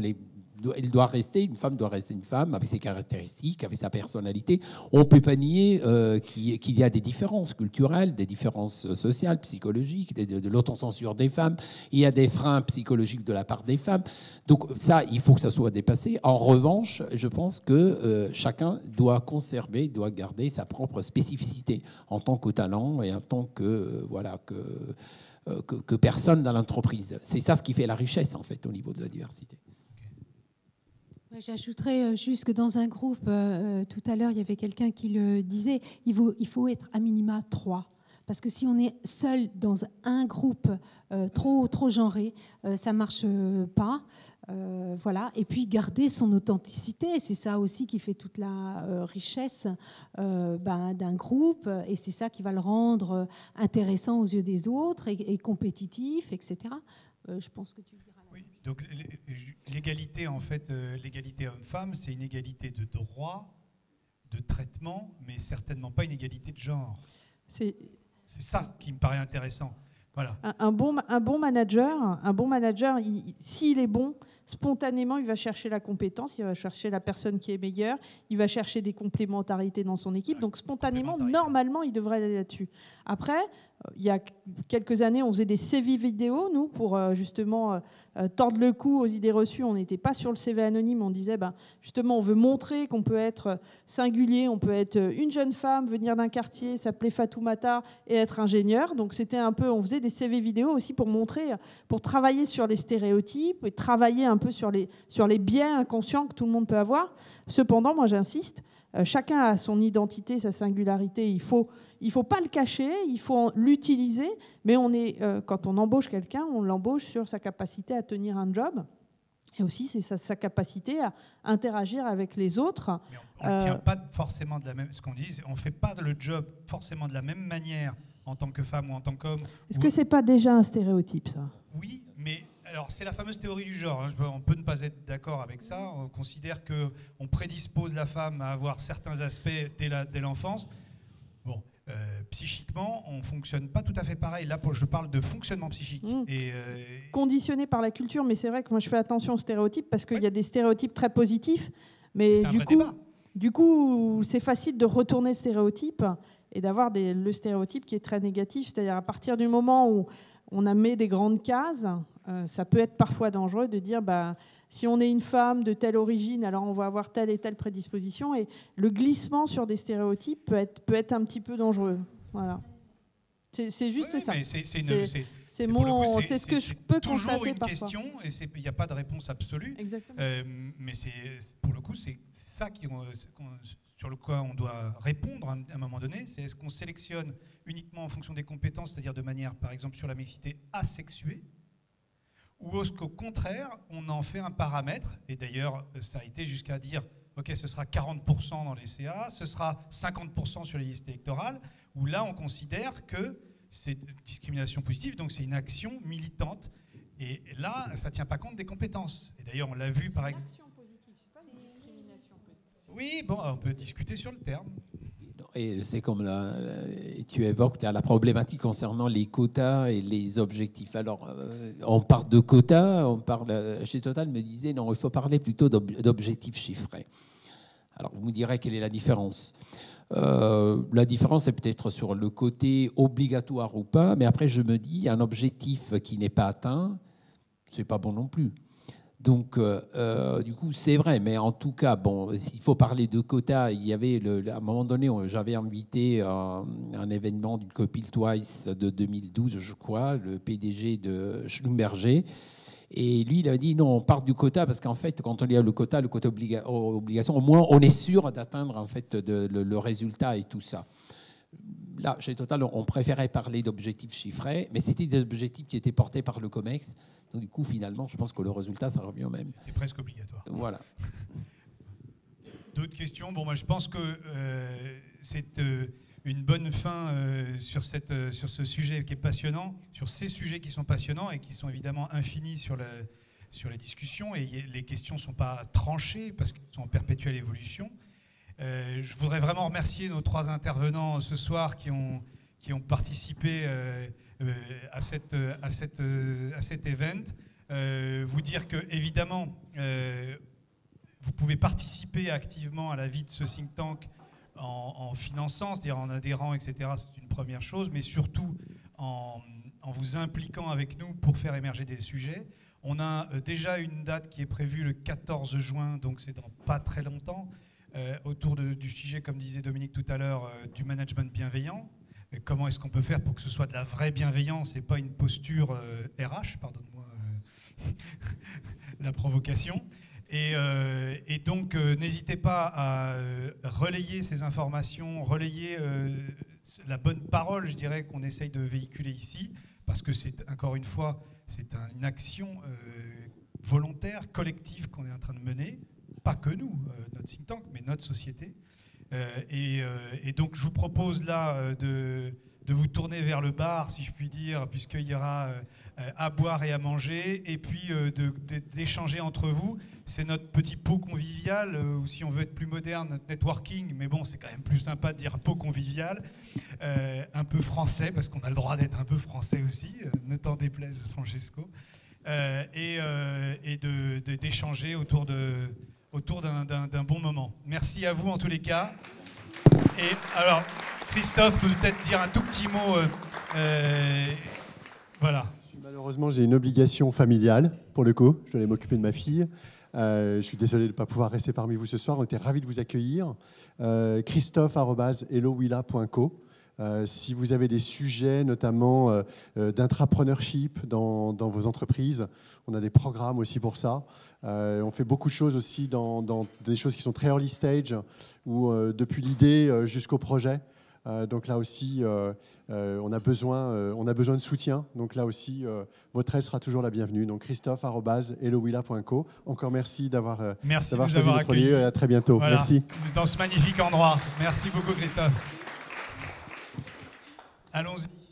une femme doit rester une femme avec ses caractéristiques, avec sa personnalité. On ne peut pas nier qu'il y a des différences culturelles, des différences sociales, psychologiques, de l'autocensure des femmes. Il y a des freins psychologiques de la part des femmes. Donc ça, il faut que ça soit dépassé. En revanche, je pense que chacun doit conserver, doit garder sa propre spécificité en tant que talent et en tant que personne dans l'entreprise. C'est ça ce qui fait la richesse, en fait, au niveau de la diversité. J'ajouterais juste que dans un groupe, tout à l'heure, il y avait quelqu'un qui le disait, il faut être à minima 3. Parce que si on est seul dans un groupe trop genré, ça ne marche pas. Voilà. Et puis garder son authenticité, c'est ça aussi qui fait toute la richesse d'un groupe, et c'est ça qui va le rendre intéressant aux yeux des autres et compétitif, etc. Je pense que tu diras. Oui, donc l'égalité, en fait, l'égalité homme-femme, c'est une égalité de droit, de traitement, mais certainement pas une égalité de genre. C'est ça qui me paraît intéressant. Voilà. Un bon manager, s'il est bon, spontanément, il va chercher la compétence, il va chercher la personne qui est meilleure, il va chercher des complémentarités dans son équipe. Donc spontanément, normalement, il devrait aller là-dessus. Après, il y a quelques années, on faisait des CV vidéo, nous, pour justement tordre le cou aux idées reçues. On n'était pas sur le CV anonyme, on disait, justement, on veut montrer qu'on peut être singulier, on peut être une jeune femme, venir d'un quartier, s'appeler Fatoumata et être ingénieur. Donc c'était un peu, on faisait des CV vidéo aussi pour montrer, pour travailler sur les stéréotypes et travailler un peu sur les biais inconscients que tout le monde peut avoir. Cependant, moi j'insiste, chacun a son identité, sa singularité, il faut pas le cacher, il faut l'utiliser, mais quand on embauche quelqu'un, on l'embauche sur sa capacité à tenir un job, et aussi c'est sa capacité à interagir avec les autres. Mais on ne tient pas forcément de la même... Ce qu'on dit, on ne fait pas le job forcément de la même manière en tant que femme ou en tant qu'homme. Est-ce que c'est pas déjà un stéréotype, ça ? Oui, mais... Alors, c'est la fameuse théorie du genre. On peut ne pas être d'accord avec ça. On considère qu'on prédispose la femme à avoir certains aspects dès l'enfance. Bon, psychiquement, on ne fonctionne pas tout à fait pareil. Là, je parle de fonctionnement psychique. Conditionné par la culture, mais c'est vrai que moi, je fais attention aux stéréotypes parce qu'il y a des stéréotypes très positifs. Mais du coup, c'est facile de retourner le stéréotype et d'avoir le stéréotype qui est très négatif. C'est-à-dire à partir du moment où on a mis des grandes cases, ça peut être parfois dangereux de dire si on est une femme de telle origine, alors on va avoir telle et telle prédisposition. Et le glissement sur des stéréotypes peut être un petit peu dangereux. Voilà. C'est juste ça. C'est ce que je peux constater toujours une parfois. Question, et il n'y a pas de réponse absolue. Exactement. Mais pour le coup, c'est ça sur le quoi on doit répondre à un moment donné. C'est est-ce qu'on sélectionne uniquement en fonction des compétences, c'est-à-dire de manière, par exemple, sur la mixité asexuée, ou est-ce qu'au contraire, on en fait un paramètre, et d'ailleurs, ça a été jusqu'à dire, OK, ce sera 40% dans les CA, ce sera 50% sur les listes électorales, où là, on considère que c'est discrimination positive, donc c'est une action militante. Et là, ça ne tient pas compte des compétences. Et d'ailleurs, on l'a vu par exemple. Oui, bon, on peut discuter sur le terme. Et c'est comme tu évoques la problématique concernant les quotas et les objectifs. Alors, on parle de quotas, chez Total me disait non, il faut parler plutôt d'objectifs chiffrés. Alors, vous me direz quelle est la différence. La différence est peut-être sur le côté obligatoire ou pas, mais après je me dis un objectif qui n'est pas atteint, c'est pas bon non plus. Donc, du coup, c'est vrai, mais en tout cas, bon, s'il faut parler de quotas, il y avait, à un moment donné, j'avais invité un événement du Copil Twice de 2012, je crois, le PDG de Schlumberger, et lui, il a dit, non, on part du quota, parce qu'en fait, quand on y a le quota obligation, au moins, on est sûr d'atteindre, en fait, le résultat et tout ça. là, chez Total, on préférait parler d'objectifs chiffrés, mais c'était des objectifs qui étaient portés par le COMEX. Donc, du coup, finalement, je pense que le résultat, ça revient au même. C'est presque obligatoire. Voilà. D'autres questions? Bon, moi, je pense que c'est une bonne fin sur ce sujet qui est passionnant, sur ces sujets qui sont passionnants et qui sont évidemment infinis sur les discussions. Et les questions ne sont pas tranchées parce qu'elles sont en perpétuelle évolution. Je voudrais vraiment remercier nos 3 intervenants ce soir qui ont participé à cet event. Vous dire que, évidemment, vous pouvez participer activement à la vie de ce think tank en finançant, c'est-à-dire en adhérant, etc. C'est une première chose, mais surtout en vous impliquant avec nous pour faire émerger des sujets. On a déjà une date qui est prévue le 14 juin, donc c'est dans pas très longtemps, autour du sujet, comme disait Dominique tout à l'heure, du management bienveillant. Comment est-ce qu'on peut faire pour que ce soit de la vraie bienveillance et pas une posture RH, pardonne-moi la provocation. Et donc, n'hésitez pas à relayer ces informations, relayer la bonne parole, je dirais, qu'on essaye de véhiculer ici, parce que c'est, encore une fois, c'est une action volontaire, collective qu'on est en train de mener. Pas que nous, notre think tank, mais notre société. Et donc, je vous propose là de vous tourner vers le bar, si je puis dire, puisqu'il y aura à boire et à manger, et puis d'échanger entre vous. C'est notre petit pot convivial, ou si on veut être plus moderne, notre networking, mais bon, c'est quand même plus sympa de dire pot convivial, un peu français, parce qu'on a le droit d'être un peu français aussi, ne t'en déplaise, Francesco, et d'échanger autour d'un bon moment. Merci à vous en tous les cas. Et alors, Christophe peut peut-être dire un tout petit mot. Voilà. Malheureusement, j'ai une obligation familiale, pour le coup. Je dois aller m'occuper de ma fille. Je suis désolé de ne pas pouvoir rester parmi vous ce soir. On était ravis de vous accueillir. Christophe@hellowilla.co. Si vous avez des sujets, notamment d'intrapreneurship dans vos entreprises, on a des programmes aussi pour ça. On fait beaucoup de choses aussi dans des choses qui sont très early stage, ou depuis l'idée jusqu'au projet. Donc là aussi, on a besoin de soutien. Donc là aussi, votre aide sera toujours la bienvenue. Donc Christophe@hellowilla.co. Encore merci d'avoir choisi notre lieu. Et à très bientôt. Voilà, merci. Dans ce magnifique endroit. Merci beaucoup, Christophe. Allons-y.